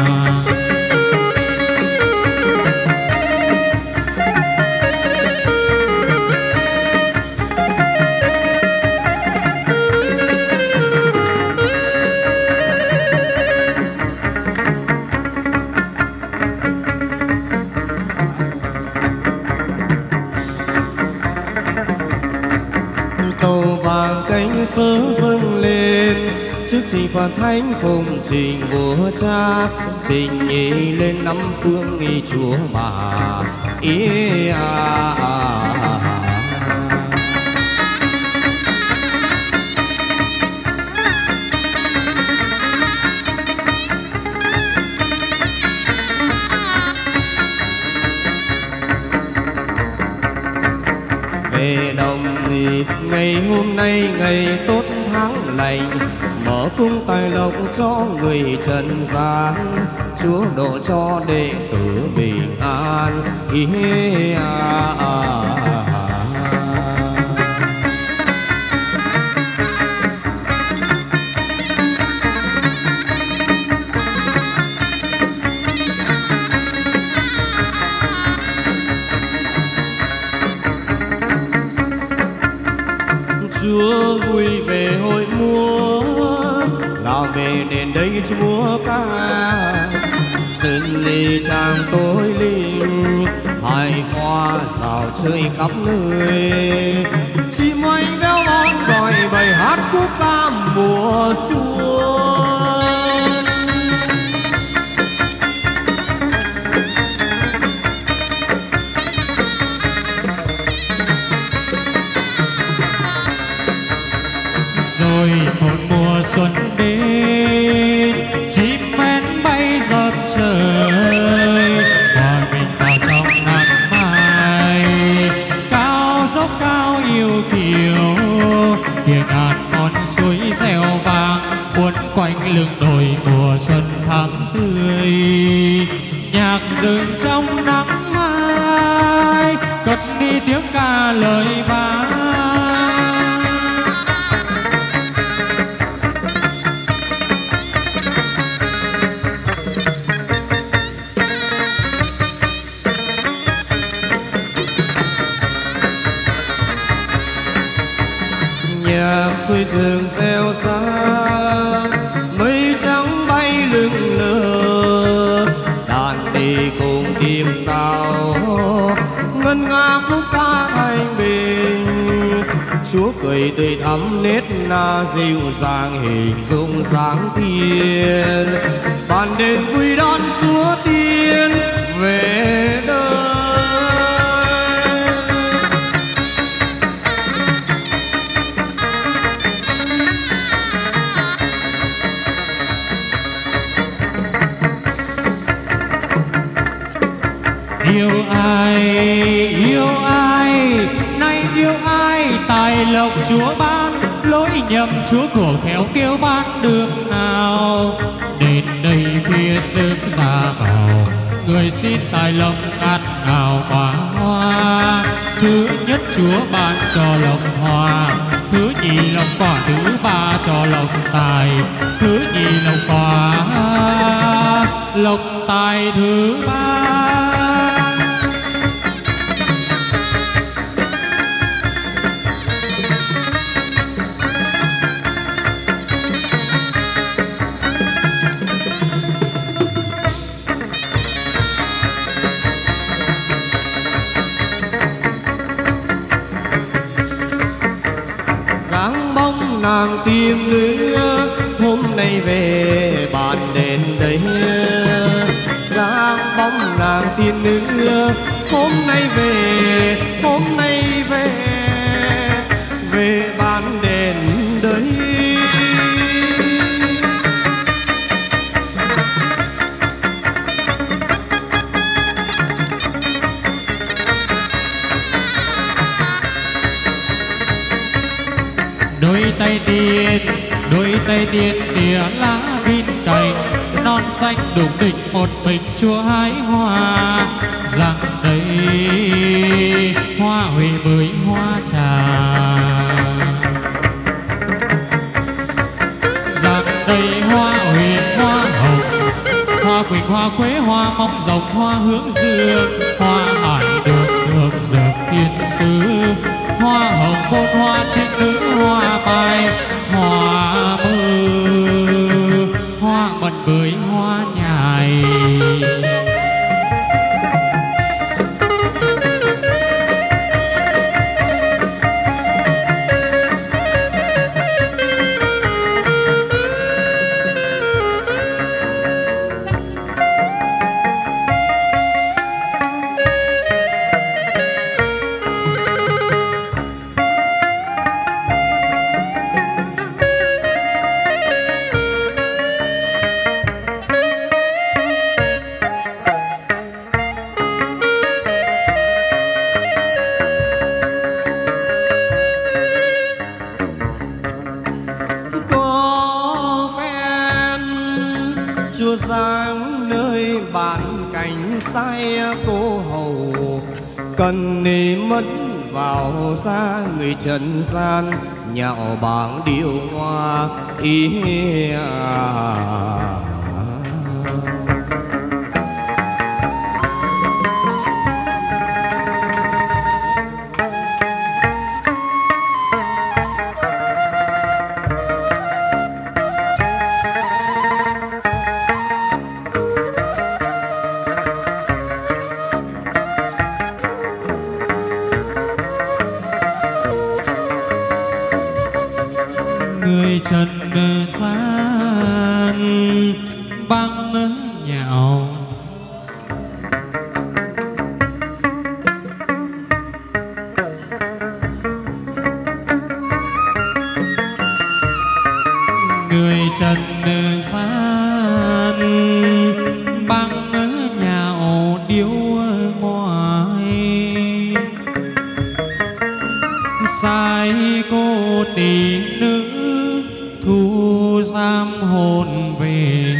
Sớ dâng lên trước trình Phật Thánh phụng trình vua cha, trình nhị lên năm phương nghi Chúa mà ý à, à, à. Về đồng thì ngày hôm nay ngày tốt tháng lành, mở cung tài lộc cho người trần gian. Chúa độ cho đệ tử bình an ý à, à, à. Chúa vui về hội múa, là về đền đây Chúa ca. Sơn ly trang tối linh, hai hoa rào chơi khắp nơi. Chim oanh véo von gọi bài hát quốc ca mùa xuân. quanh lưng đồi mùa xuân thắm tươi. Nhạc rừng trong nắng mai cất đi tiếng ca lời vang. Nhạc xuôi rừng reo xa, mây trắng bay lững lờ, đàn đi cùng tiếng sao ngân nga khúc ca thanh bình. Chúa cười tươi thắm nét na dịu dàng hình dung dáng thiên, bàn đền vui đón Chúa tiên về đời. Yêu ai, yêu ai, nay yêu ai, tài lộc Chúa ban, lối nhầm Chúa cổ khéo kêu ban đường nào. Đến đây khuya sớm ra vào, người xin tài lộc ngát ngào quả hoa. Thứ nhất Chúa ban cho lộc hoa, thứ nhì lộc quả, thứ ba cho lộc tài, thứ nhì lộc quả, lộc tài thứ ba. Nàng tìm nữa hôm nay về bàn đền đây, dáng bóng nàng tìm nữa hôm nay về, hôm nay về về bàn đền đây. Đôi tay tiên, đôi tay tiên tỉa lá bên cạnh, non xanh đủng đỉnh một mình Chúa hái hoa. Rằng đây hoa huệ với hoa trà, rằng đây hoa huệ hoa hồng, hoa quỳnh hoa quế hoa mong rồng hoa hướng dương, hoa hải được được dược thiên sứ, hoa hồng bôn hoa trinh nữ, hoa mai hoa mơ, hoa mận bưởi hoa nhài. Chúa giáng nơi bàn cánh say cô hầu, cần nề mất vào ra người trần gian, nhạo báng điệu hoa ý à. Người trần gian băng nhạo, người trần gian băng nhạo điếu ngoài, sai cô tỷ nữ thu giam hồ hồn về.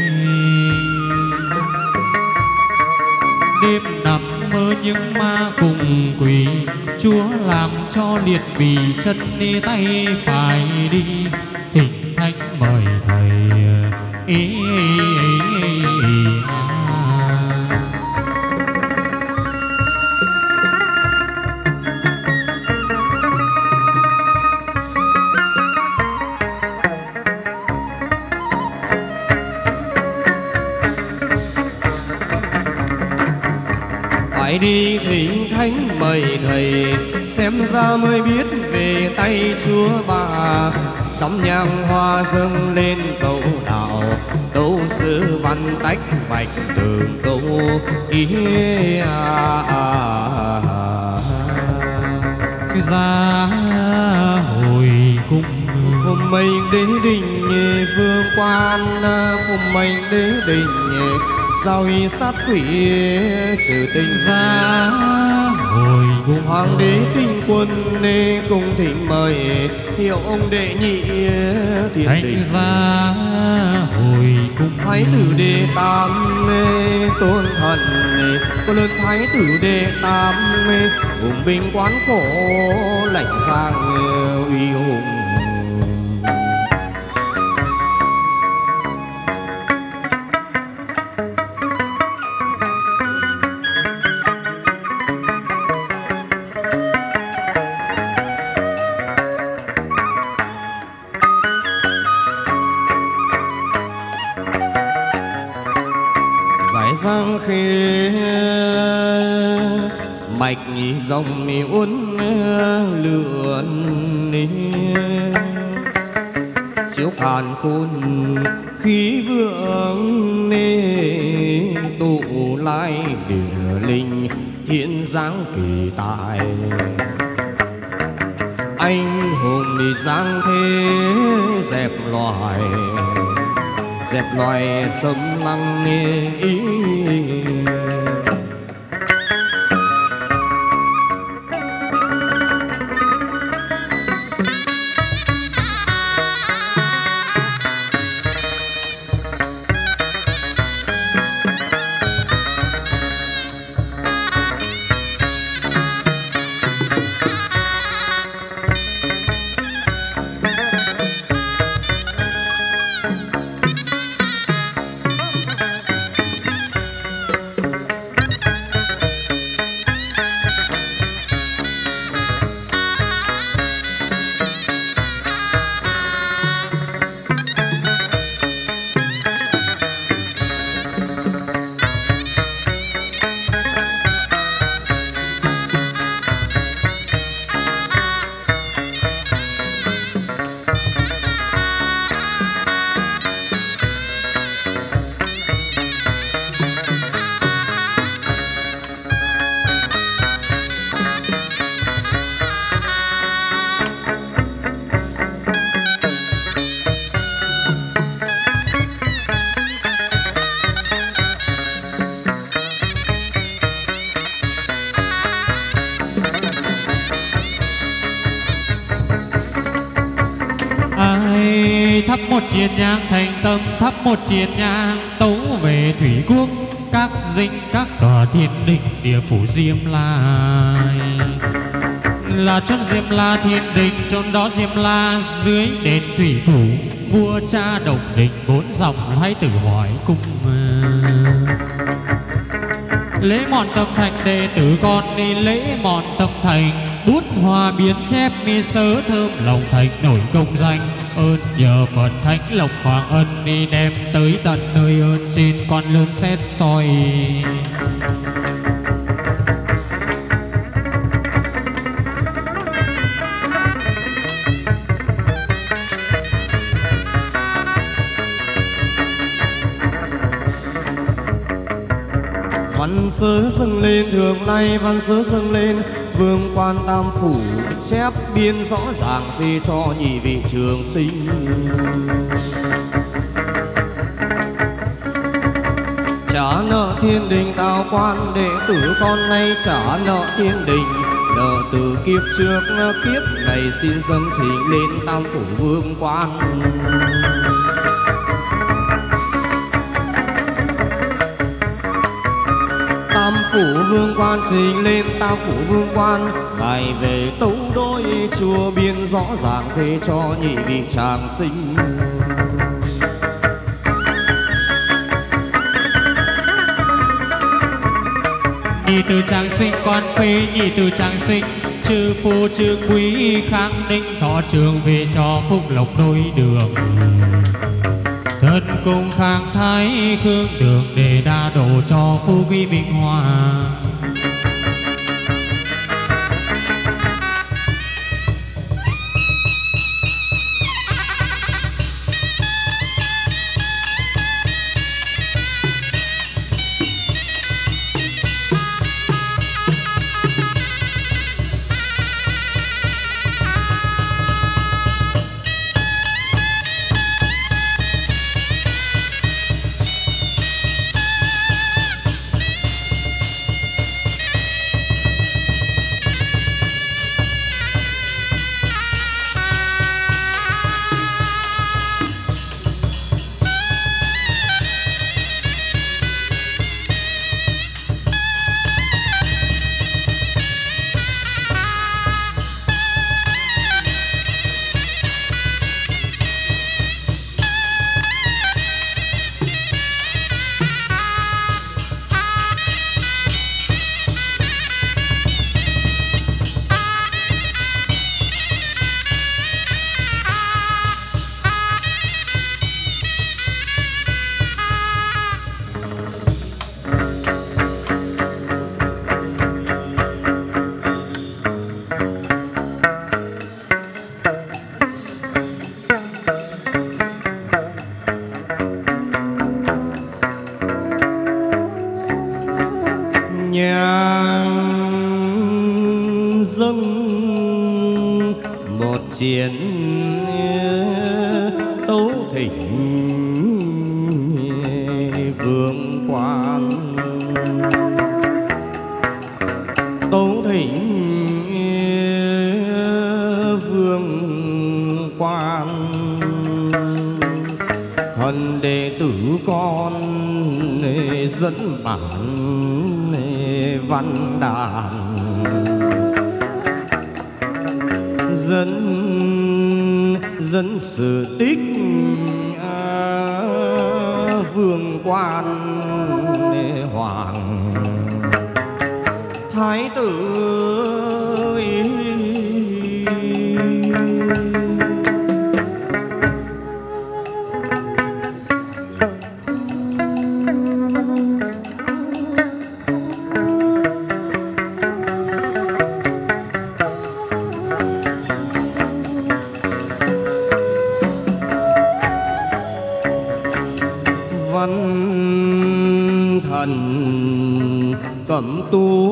Đêm nằm mơ những ma cùng quỷ, Chúa làm cho liệt vì chân đi tay phải đi. Thỉnh thánh mời thầy ý, ý, ý, ý, ý. Phải đi thỉnh thánh mời thầy, xem ra mới biết về tay Chúa bà. Sắm nhang hoa dâng lên cầu đạo, tấu sư văn tách bạch đường câu ý à, à, à. Ra hồi cung phụng mệnh đế đình vương quan, phụng mệnh đế đình giao y sát quỷ trừ tình. ra hồi cung Hoàng đế tinh quân cùng thỉnh mời, hiệu ông đệ nhị thiên thành đình. ra hồi cung Thái tử đệ tam tôn thần, có lớn thái tử đệ tam hùng binh quán cổ lãnh giang uy hùng. Giang khê mạch dòng uốn lượn, chiếu càn khôn khí vượng tụ lai địa linh thiên giáng kỳ tài. Anh hùng đi giang thế dẹp loài, dẹp loài sấm lăng ý. thắp một chiến nhang thành tâm, thắp một chiến nhang tấu về thủy quốc, các dinh các tòa thiên đình địa phủ Diêm La. Là chốn Diêm La thiên đình, chốn đó Diêm La dưới đền thủy thủ, vua cha độc đỉnh bốn dòng thái tử hỏi cung. Lễ mòn tâm thành đệ tử con đi lễ mòn tâm thành, bút hoa biến chép mi sớ thơm lòng thành nổi công danh. Ơn nhờ Phật thánh lộc hoàng ân đi đem tới tận nơi ơn trên con lớn xét soi. Văn sớ dâng lên thường nay, văn sớ dâng lên vương quan tam phủ, chép biên rõ ràng về cho nhị vị trường sinh. Trả nợ thiên đình tào quan, đệ tử con nay trả nợ thiên đình. Nợ từ kiếp trước kiếp này xin dâng trình lên tam phủ vương quan. phủ vương quan trình lên tao phủ vương quan, ngày về tấu đôi chùa biên rõ ràng phê cho nhị vị chàng sinh. Nhị từ chàng sinh quan phê nhị từ chàng sinh, chư phu chư quý khang ninh thọ trường về cho phúc lộc đôi đường. Thân cung khang thái khương đường để đa độ cho phú quý bình hòa. Chiến tấu thỉnh vương quan, tấu thỉnh vương quan, thần đệ tử con dẫn bản văn đàn, dẫn dẫn sự tích à, vương quan hoàng thái tử cẩm tú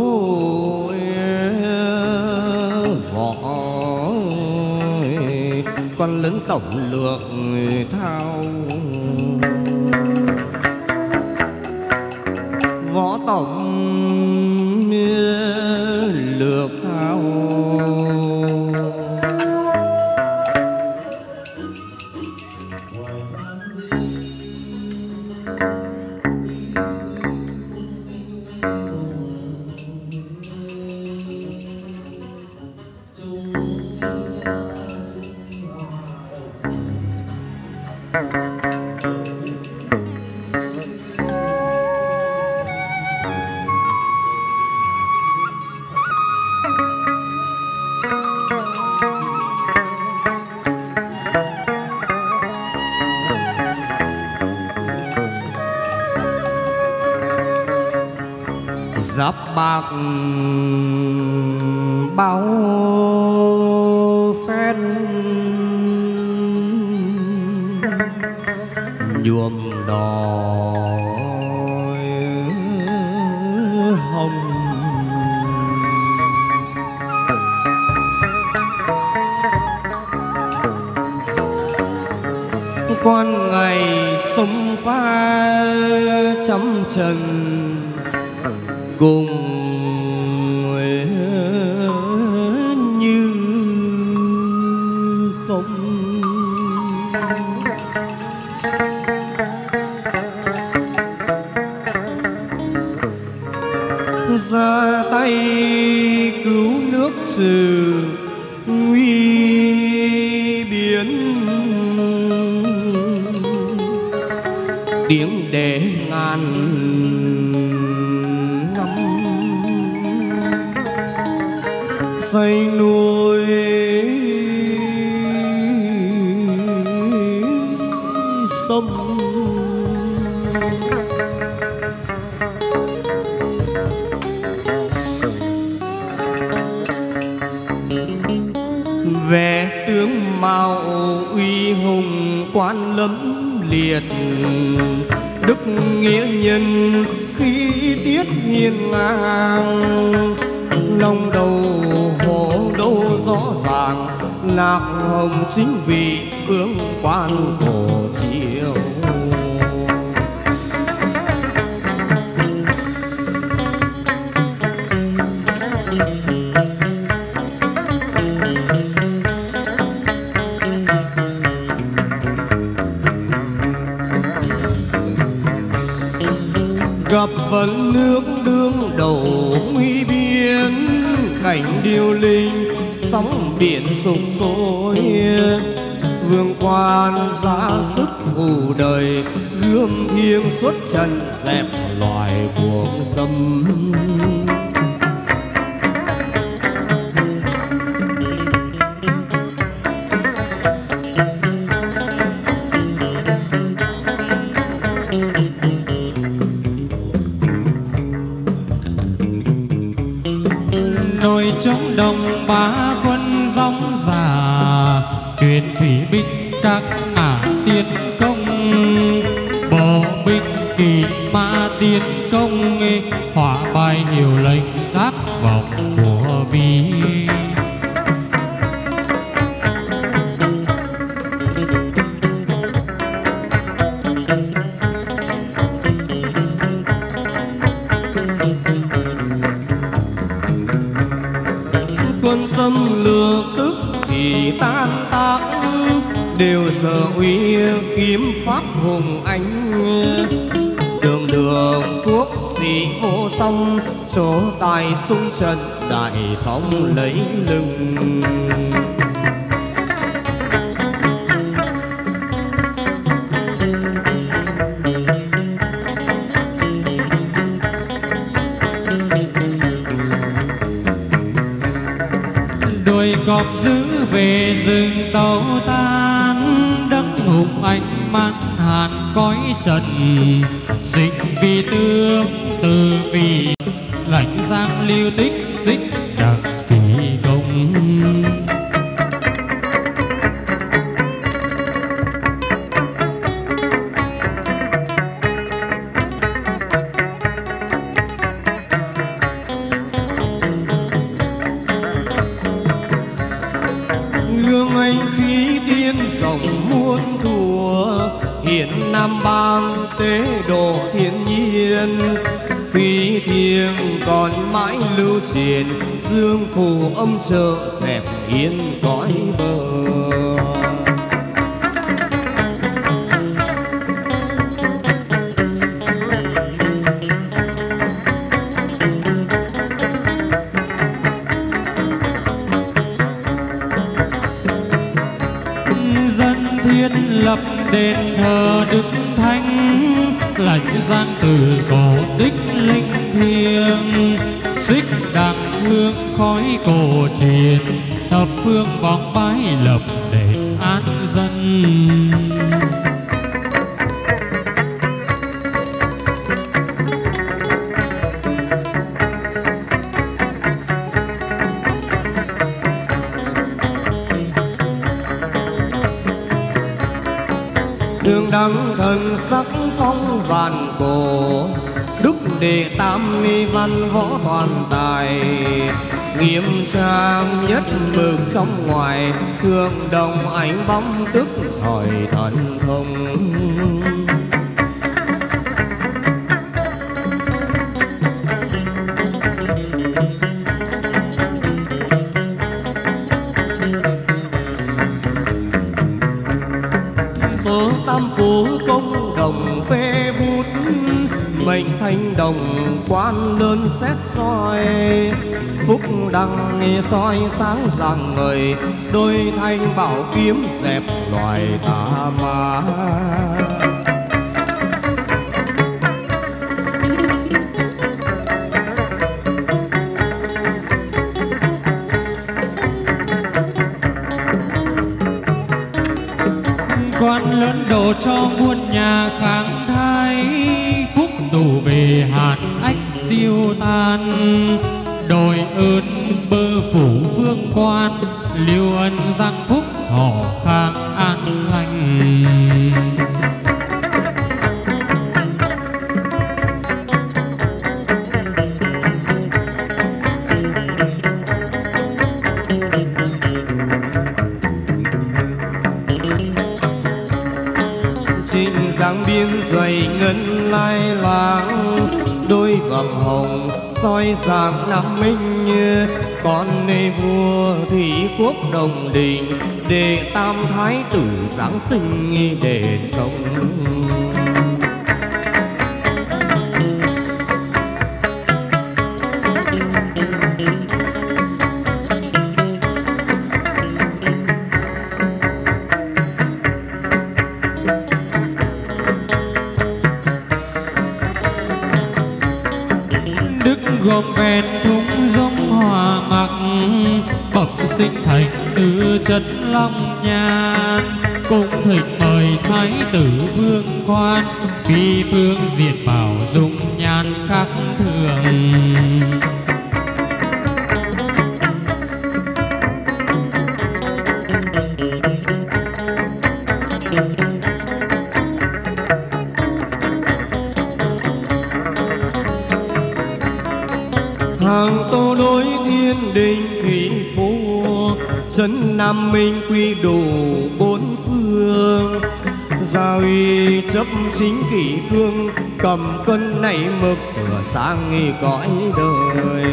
võ con lớn tổng lược thao, võ tổng lược thao. Giáp bạc bao phen nhuộm đỏ hồng, quan ngày sông pha trăm trần cùng như không. ra tay cứu nước trừ nguy biến, tiếng để ngàn năm xây núi sông. Vẻ tướng mạo uy hùng quan lẫm liệt, đức nghĩa nhân khí tiết hiên ngang, lòng đầu hổ đô rõ ràng, lạc hồng chính vị vương quan cổ chiều. Gặp vận nước đương đầu nguy biến, cảnh điêu linh sóng biển sục sôi, vương quan ra sức phù đời, gươm thiêng xuất trận dẹp loài cuồng dâm. Nổi trong đồng bá quân gióng già, truyền thủy binh các ả tiên công, bộ binh kỳ ma tiên công, hỏa bài hiệu lệnh giác vọng của vi. Quân xâm lược tức thì tan tác, đều sở uy kiếm pháp hùng anh, đường đường quốc sĩ vô song, chỗ tài sung trận đại phóng lấy lưng. Đuổi cọp giữ về rừng tàu tan, đấng hùng anh mãn hàn cõi trần, sinh vì tướng từ vì lãnh giang lưu tích xích đặc kỳ công. Gương anh khí tiên rộng muôn thùa, hiện nam ban tế độ thiên nhiên, khí thiêng còn mãi lưu truyền, dương phù âm trợ dẹp yên cõi bờ. Dân thiên lập đền thờ đức thánh, lãnh giang từ cổ tích linh thiêng, xích đằng hương khói cổ truyền, thập phương vòng bái lập đền an dân. Đường đăng thần sắc phong vạn cổ, đức đệ tam ni văn võ toàn tài, nghiêm trang nhất mực trong ngoài, hương đồng ánh bóng tức thời thần thông. Số tam phủ công đồng phê bút, mệnh thanh đồng quan lớn xét soi, phúc đăng soi sáng rạng ngời, đôi thanh bảo kiếm dẹp loài tà ma. Quan lớn độ cho muôn nhà kháng thái, phúc đủ về hạt ách tiêu tan. Đòi ơn bơ phủ vương quan, liêu ân giang phúc họ khang an lành. Giang biên dày ngân lai láng, đôi vầng hồng soi sáng nam minh. Con nê vua thủy quốc đồng đình, để tam thái tử giáng sinh đền sông. Gồm vẹn thúng giống hòa mặc, bẩm sinh thành từ chất long nhan. Cung thịnh mời thái tử vương quan, vì phương diệt bảo dung nhan khác thường. Hàng tô đối thiên đình thủy phố, trấn nam minh quy đủ bốn phương. Gia uy chấp chính kỷ cương, cầm cân nảy mực sửa sang nghi cõi đời.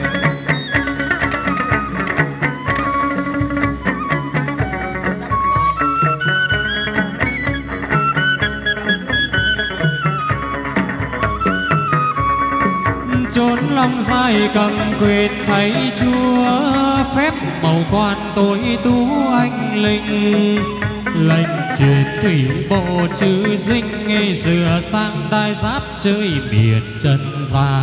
Chốn long dài cầm quyền thấy chúa, phép màu quan tối tú anh linh. Lệnh truyền thủy bộ chữ dinh, sửa sang đai giáp chơi biển chân giá.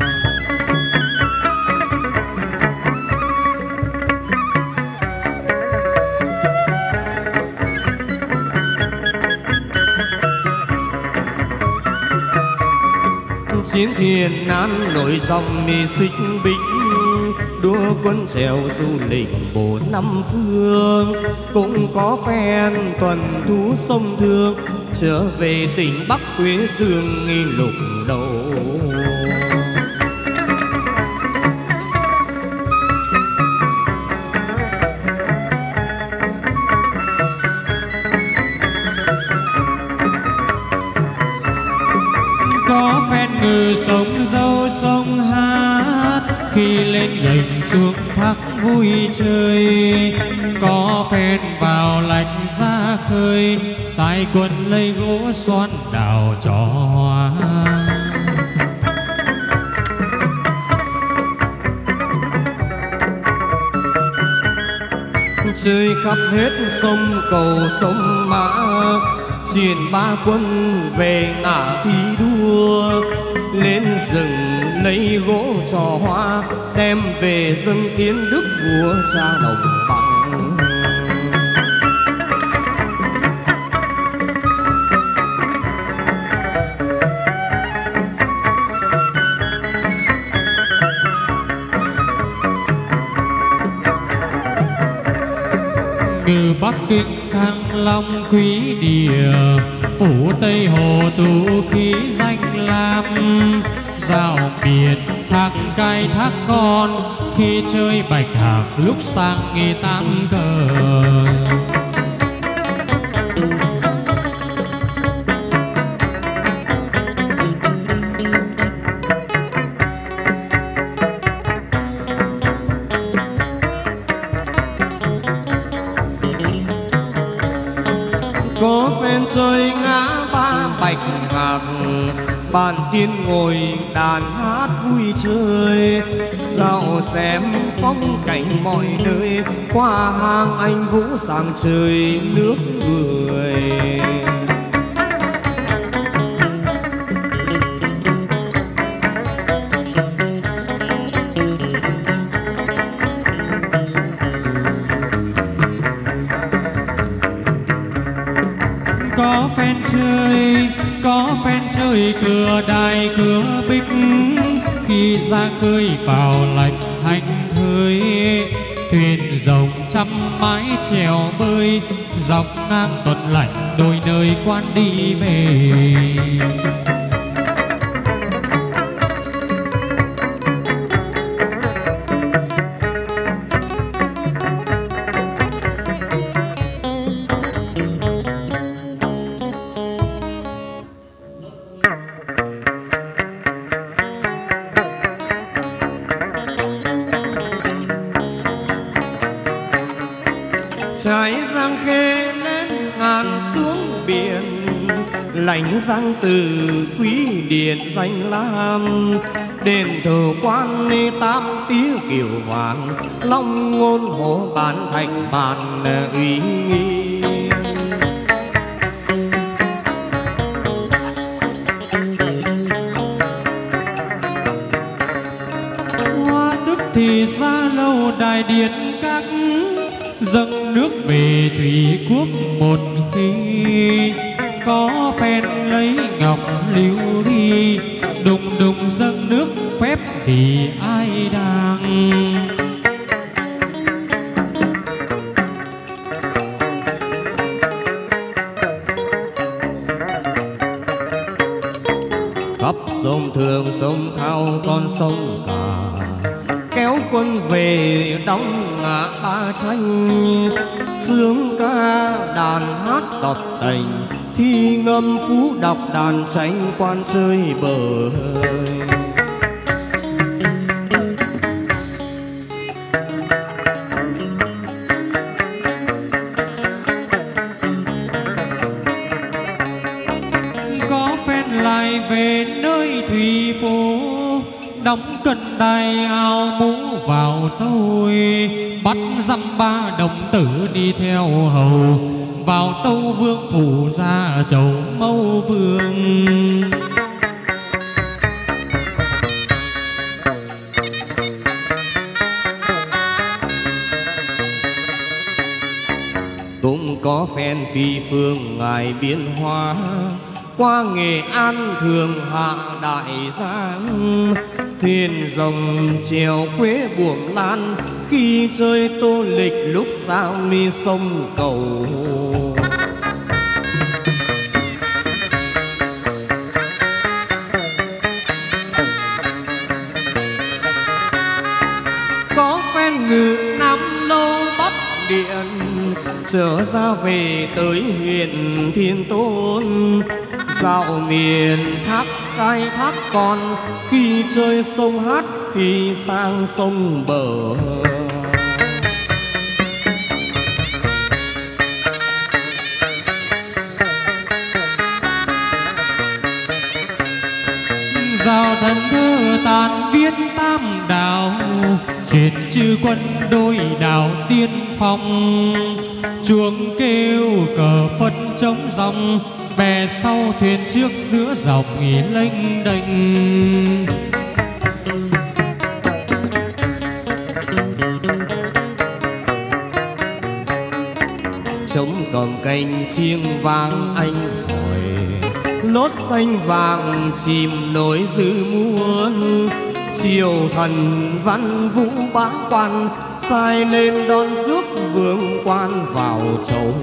Chiến thiên nan nổi dòng mi xích bích, đua quân trèo du lịch bốn năm phương. Cũng có phen tuần thú sông Thương, trở về tỉnh Bắc Quế Dương nghi lục đầu. Có phen ngừ sông dâu sông hát, khi lên gành xuống thác vui chơi. Có phen vào lạnh ra khơi, sai quân lấy gỗ xoan đào cho hoa. Chơi khắp hết sông cầu sông Mã, triển ba quân về ngã thi đua. Lên rừng lấy gỗ trò hoa, đem về dâng tiến đức vua cha đồng bằng. Ngự Bắc Kinh Thăng Long quý địa, phủ Tây Hồ tú khí danh lam. Dạo biệt thác cai thác con, khi chơi bạch hạc lúc sang nghi tam cờ. Có phen chơi ngã ba bạch hạc, bàn tiên ngồi đàn hát vui chơi, dạo xem phong cảnh mọi nơi, qua hang anh vũ sang trời nước người. Có phen chơi, có phen chơi cửa đài cửa bích, khi ra khơi vào lạch thanh thơi, thuyền rồng trăm mái chèo bơi, dọc ngang tuần lạnh đôi nơi quan đi về. Trái giang khê lên ngàn xuống biển, lãnh giang từ quý điện danh lam, đền thờ quan tam tía kiều vàng, long ngôn hồ bán thành bàn uy nghi. Hoa tức thì ra lâu đài điện các, dâng nước về thủy quốc một khi, có phen lấy ngọc lưu ly, đùng đùng dâng nước phép thì ai đang. Khắp sông Thường sông Thao con sông cả, kéo quân về đóng ngã ba tranh, sướng ca đàn hát tập tình, thi ngâm phú đọc đàn tranh quan chơi bờ. Có phen lại về nơi thủy phố, đóng cân đai ao mũ vào tôi, bắt dăm ba đồng tử đi theo hầu, vào tâu vương phủ ra chầu mâu vương. Cũng có phen phi phương ngài biến hóa, qua Nghệ An thường hạ đại giang, thuyền rồng chèo quế buồm lan, khi chơi tô lịch lúc sao mi sông cầu. Có phen ngự Nam Lâu Bắc Điện, trở ra về tới huyện Thiên Tôn, dạo miền thác cai thác con, khi chơi sông hát khi sang sông bờ. Giao thần thơ tàn viết tam đảo, trên chư quân đôi đảo tiên phong, chuông kêu cờ phân trống dòng, bè sau thuyền trước giữa dọc nghỉ lênh đênh. Trống cầm canh chiêng vang anh hỏi, lốt xanh vàng chìm nổi dư muôn, triều thần văn vũ bá quan, sai lên đón rước vương quan vào chầu.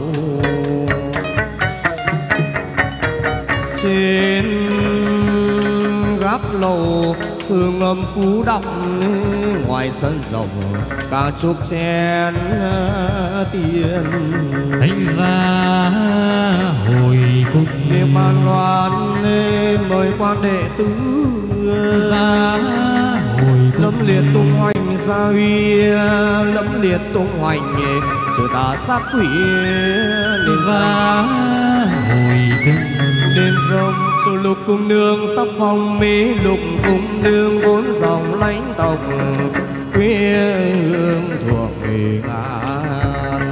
Trên gác lầu hương ngâm phú đọc, ngoài sân rộng ca chúc chén tiền. Thành ra hồi cung niệm bàn loan mời quan đệ tứ, ra hồi cung lâm liệt tung hoành gia huy, lâm liệt tung hoành sự ta sát quỷ. ra hồi cung đền rồng Chu lục cung nương sắc phong mỹ lục cung nương vốn dòng lãnh tộc quê hương thuộc Nghệ An.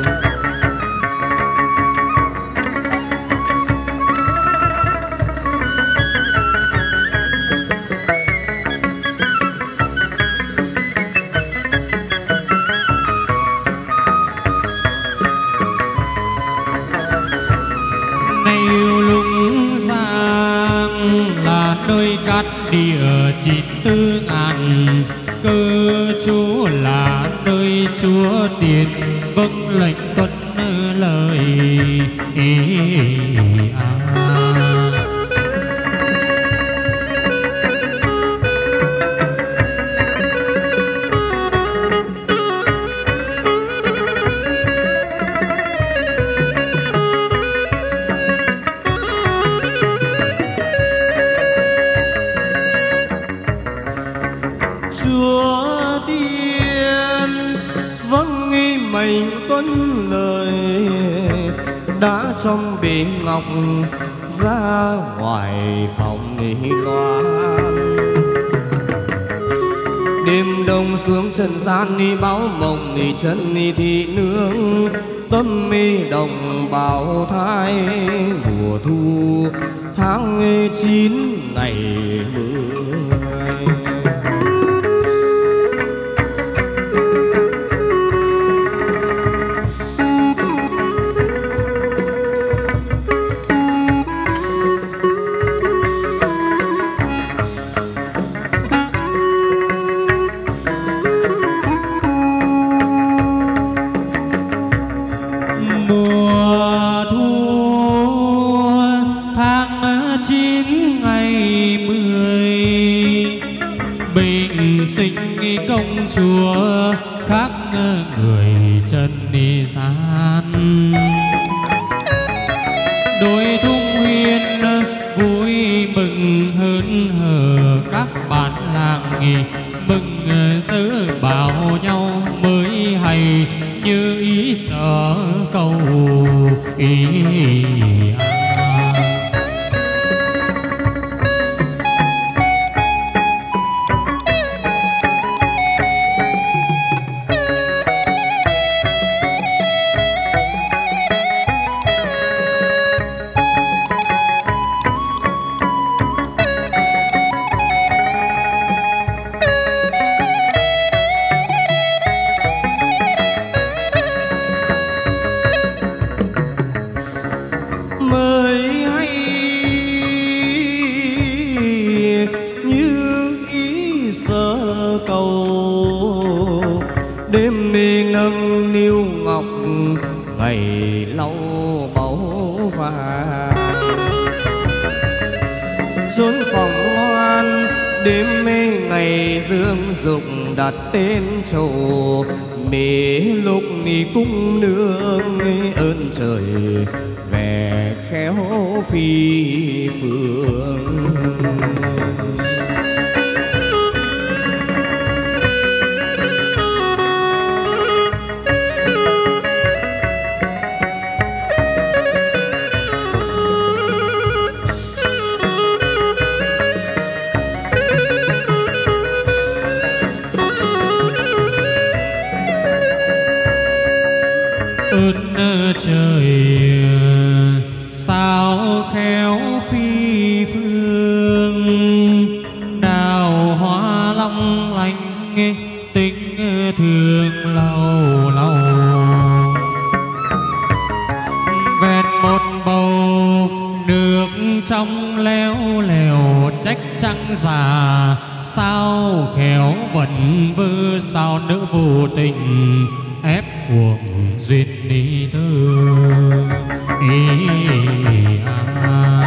Nơi cát địa chín tư ngàn cơ chúa là nơi chúa tiền vâng lệnh tuân lời à. Chúa tiên vâng nghi mệnh tuân lời đã trong bể ngọc ra ngoài phòng ni loan. Đêm đông xuống trần gian ni báo mộng ni chân ni thị nương tâm mi đồng bào thai mùa thu tháng chín ngày mười. Công chúa khác người chân đi gian đôi thung huyên vui mừng hơn hờ các bạn làng nghỉ mừng giữ bảo nhau mới hay như ý sở cầu ý à. Đêm đi nâng niu ngọc ngày lâu báu vàng chốn phòng loan đêm mê ngày dương dục đặt tên trầu mê lúc ni cung nương ơn trời vẻ khéo phi phương. Ơn trời sao khéo phi phương đào hoa long lanh tình thương lâu lâu vẹn một bầu nước trong léo lèo trách trăng già sao khéo vẫn vơ sao nữ vô tình ép cuộc duyên đi thơ ý à.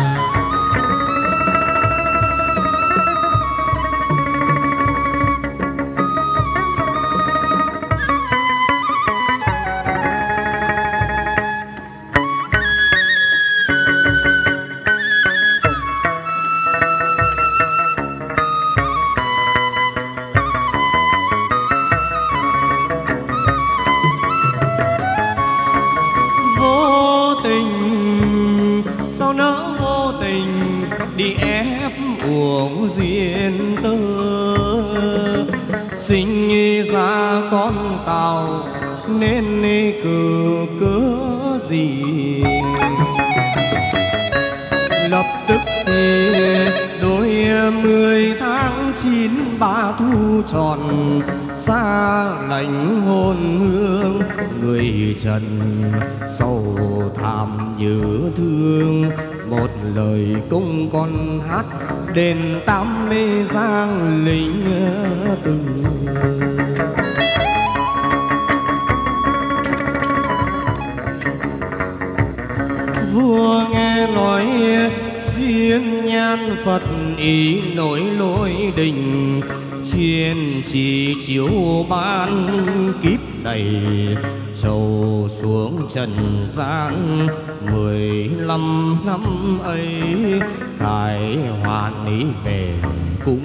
ép uổng duyên tơ, sinh ra con tàu nên cử cớ gì. Lập tức thì đôi mươi tháng chín ba thu tròn, xa lạnh hôn hương người trần, sầu thảm nhớ thương. Một lời cung con hát đền Tam Mê Giang lính từng. Vua nghe nói diên nhan Phật ý nổi lôi đình, chuyên chỉ chiếu ban kíp đầy trầu xuống trần gian. Mười lăm năm ấy khải hoàn ý về cung.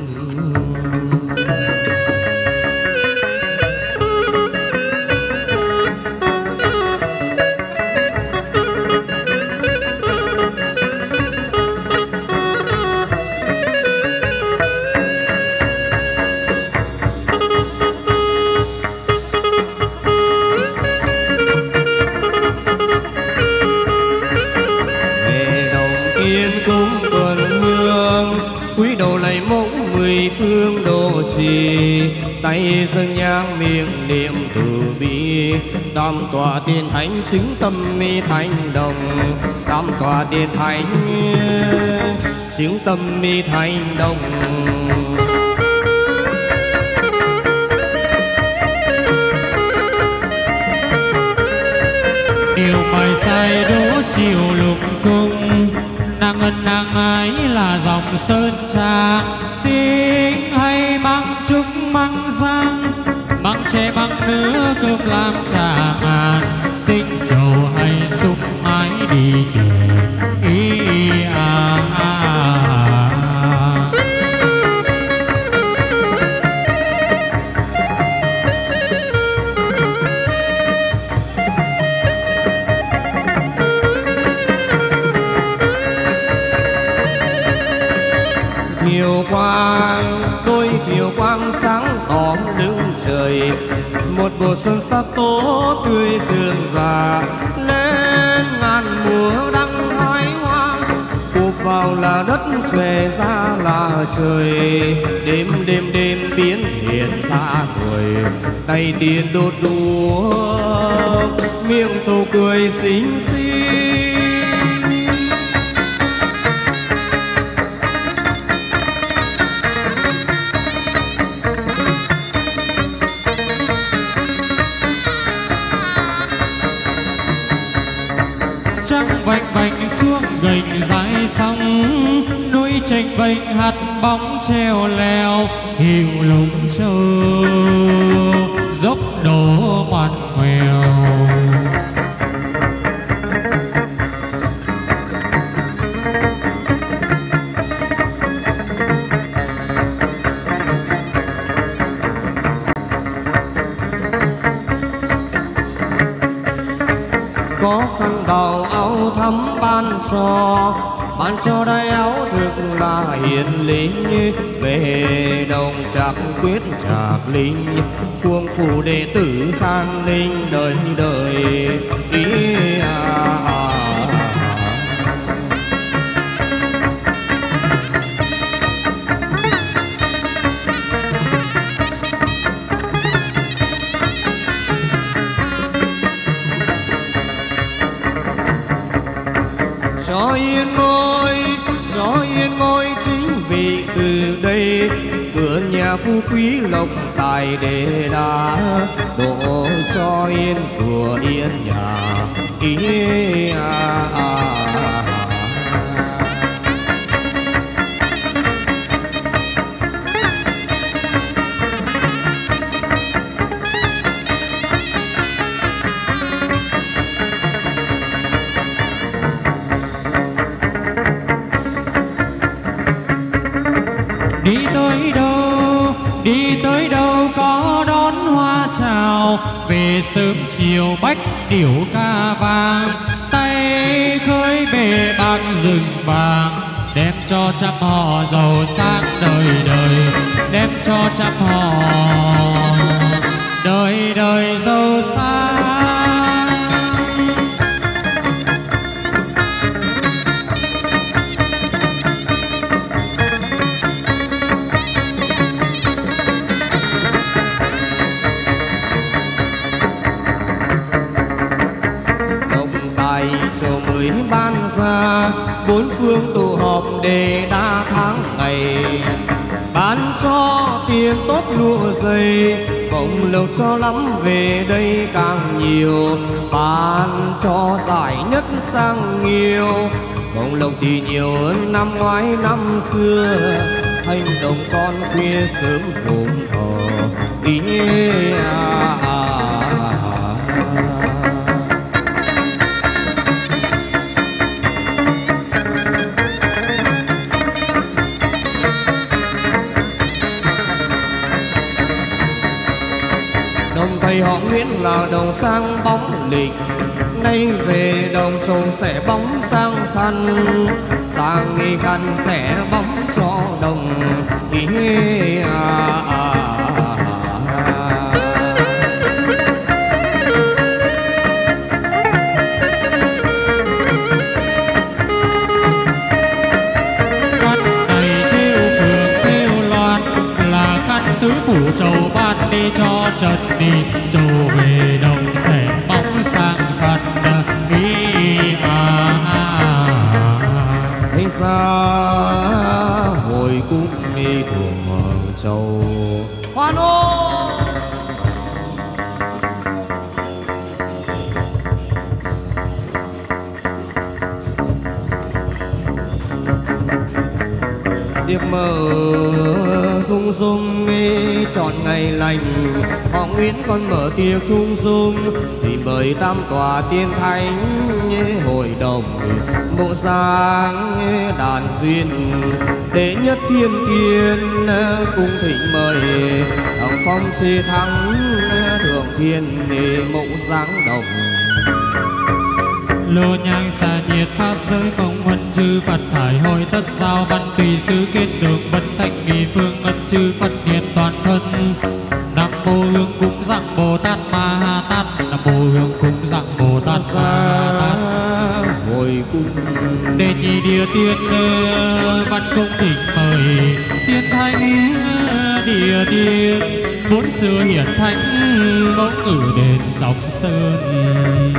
Tay dâng nhang miệng niệm từ bi, tam tòa tiên thánh chứng tâm mi thanh đồng. Tam tòa tiên thánh chứng tâm mi thanh đồng. Điều bài sai đỗ chiều lục cung, nàng ân nàng ái là dòng sơn trà. Tiếng hay mang trúc mang giang, mang tre mang nứa cơm làm trà ngàn. Tinh trầu hay xúc mái đi tìm ý à, à, à. Thiều quang đôi thiều quang sáng tỏ lưng trời, một mùa xuân sắc tố tươi sương già. Lên ngàn mùa đăng hái hoa, cụp vào là đất xòe ra là trời. Đêm đêm đêm biến hiện ra người, tay tiền đốt đũa miệng trầu cười xinh xinh. Vạch vạch xuống gành dãi sóng, núi chênh vênh hạt bóng treo leo. Hiu lũng châu dốc đổ ngoằn ngoèo, có khăn đào áo thắm ban cho, ban cho đai áo thực là hiền linh. Về đồng trạc quyết trạc linh, cuồng phủ đệ tử khang linh đời đời ý à, à. Cho yên ngôi, cho yên ngôi chính vì từ đây cửa nhà phú quý lộc tài đề đà. Độ cho yên của yên nhà ý à, à. Đi tới đâu, đi tới đâu có đón hoa chào. Về sớm chiều bách điểu ca vàng, tay khơi bể bạc rừng vàng. Đem cho trăm họ giàu sang đời đời, đem cho trăm họ đời đời giàu sang. Cho mới ban ra bốn phương tụ họp để đa tháng ngày, ban cho tiền tốt lụa dày, bỗng lộc cho lắm về đây càng nhiều, ban cho giải nhất sang nhiều, bỗng lộc thì nhiều hơn năm ngoái năm xưa, hành động con khuya sớm phụng thọ ý à, à, à. Thầy họ Nguyễn là đồng sang bóng lịch, nay về đồng trầu sẽ bóng sang khăn, sang nghi khăn sẽ bóng cho đồng ý à, à, à. Tứ phủ châu ban đi cho trần đi, châu về đồng sẽ bóng sang khăn ý à, à. Hay xa hồi cung đi thuồng châu hoan ô. Điệp mở thung dung chọn ngày lành, họ Nguyễn còn mở tiệc thung dung thì mời tam tòa tiên thánh hội đồng bộ giang đàn duyên đệ nhất thiên tiên cung thịnh mời thằng phong xê thắng thượng thiên mộ giáng đồng. Lô nhang xà nhiệt pháp giới mong huân chư Phật hải hội tất giao văn tùy sứ kết đường vân thanh nghi phương ân chư Phật niệm toàn thân. Nam mô hương cúng dặng Bồ Tát Ma Ha Tát, Nam mô hương cúng dặng Bồ Tát Ma Ha Tát. Hồi cung đền nhị địa tiên văn cung thỉnh mời tiên thánh địa tiên bốn xưa hiển thánh bỗng ngự đền sóng sơn.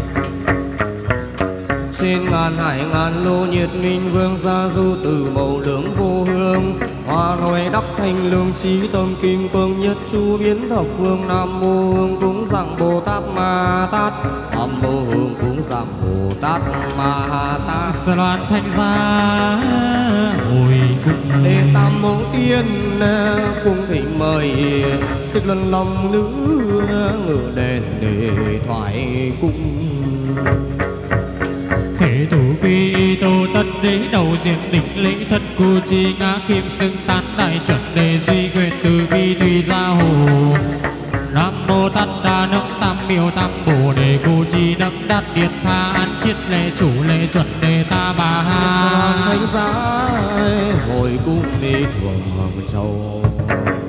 Trên ngàn hải ngàn lô nhiệt minh vương gia du từ mẫu lưỡng vô hương, hoa nồi đắc thành lương trí tâm kim cương nhất chu biến thập phương. Nam mô hương cúng dặng Bồ Tát Ma Tát, Nam mô hương cúng dặng Bồ Tát Ma Tát. Sở loan thanh gia hồi cung đệ tam mẫu tiên cung thỉnh mời xích luân long nữ ngự đền để thoại cung. khế thủ quy tô tất đế đầu diện đỉnh lễ thân cu chi ngã kim xưng tán đại trận đề duy nguyện từ bi thủy gia hồ. Nam mô Tát Đa Nông Tam Miêu Tam Bồ Đề cu chi đắc đát điện tha an chiết lễ chủ lễ chuẩn đề ta bà ha. Thánh giá hồi cung đi thuồng châu.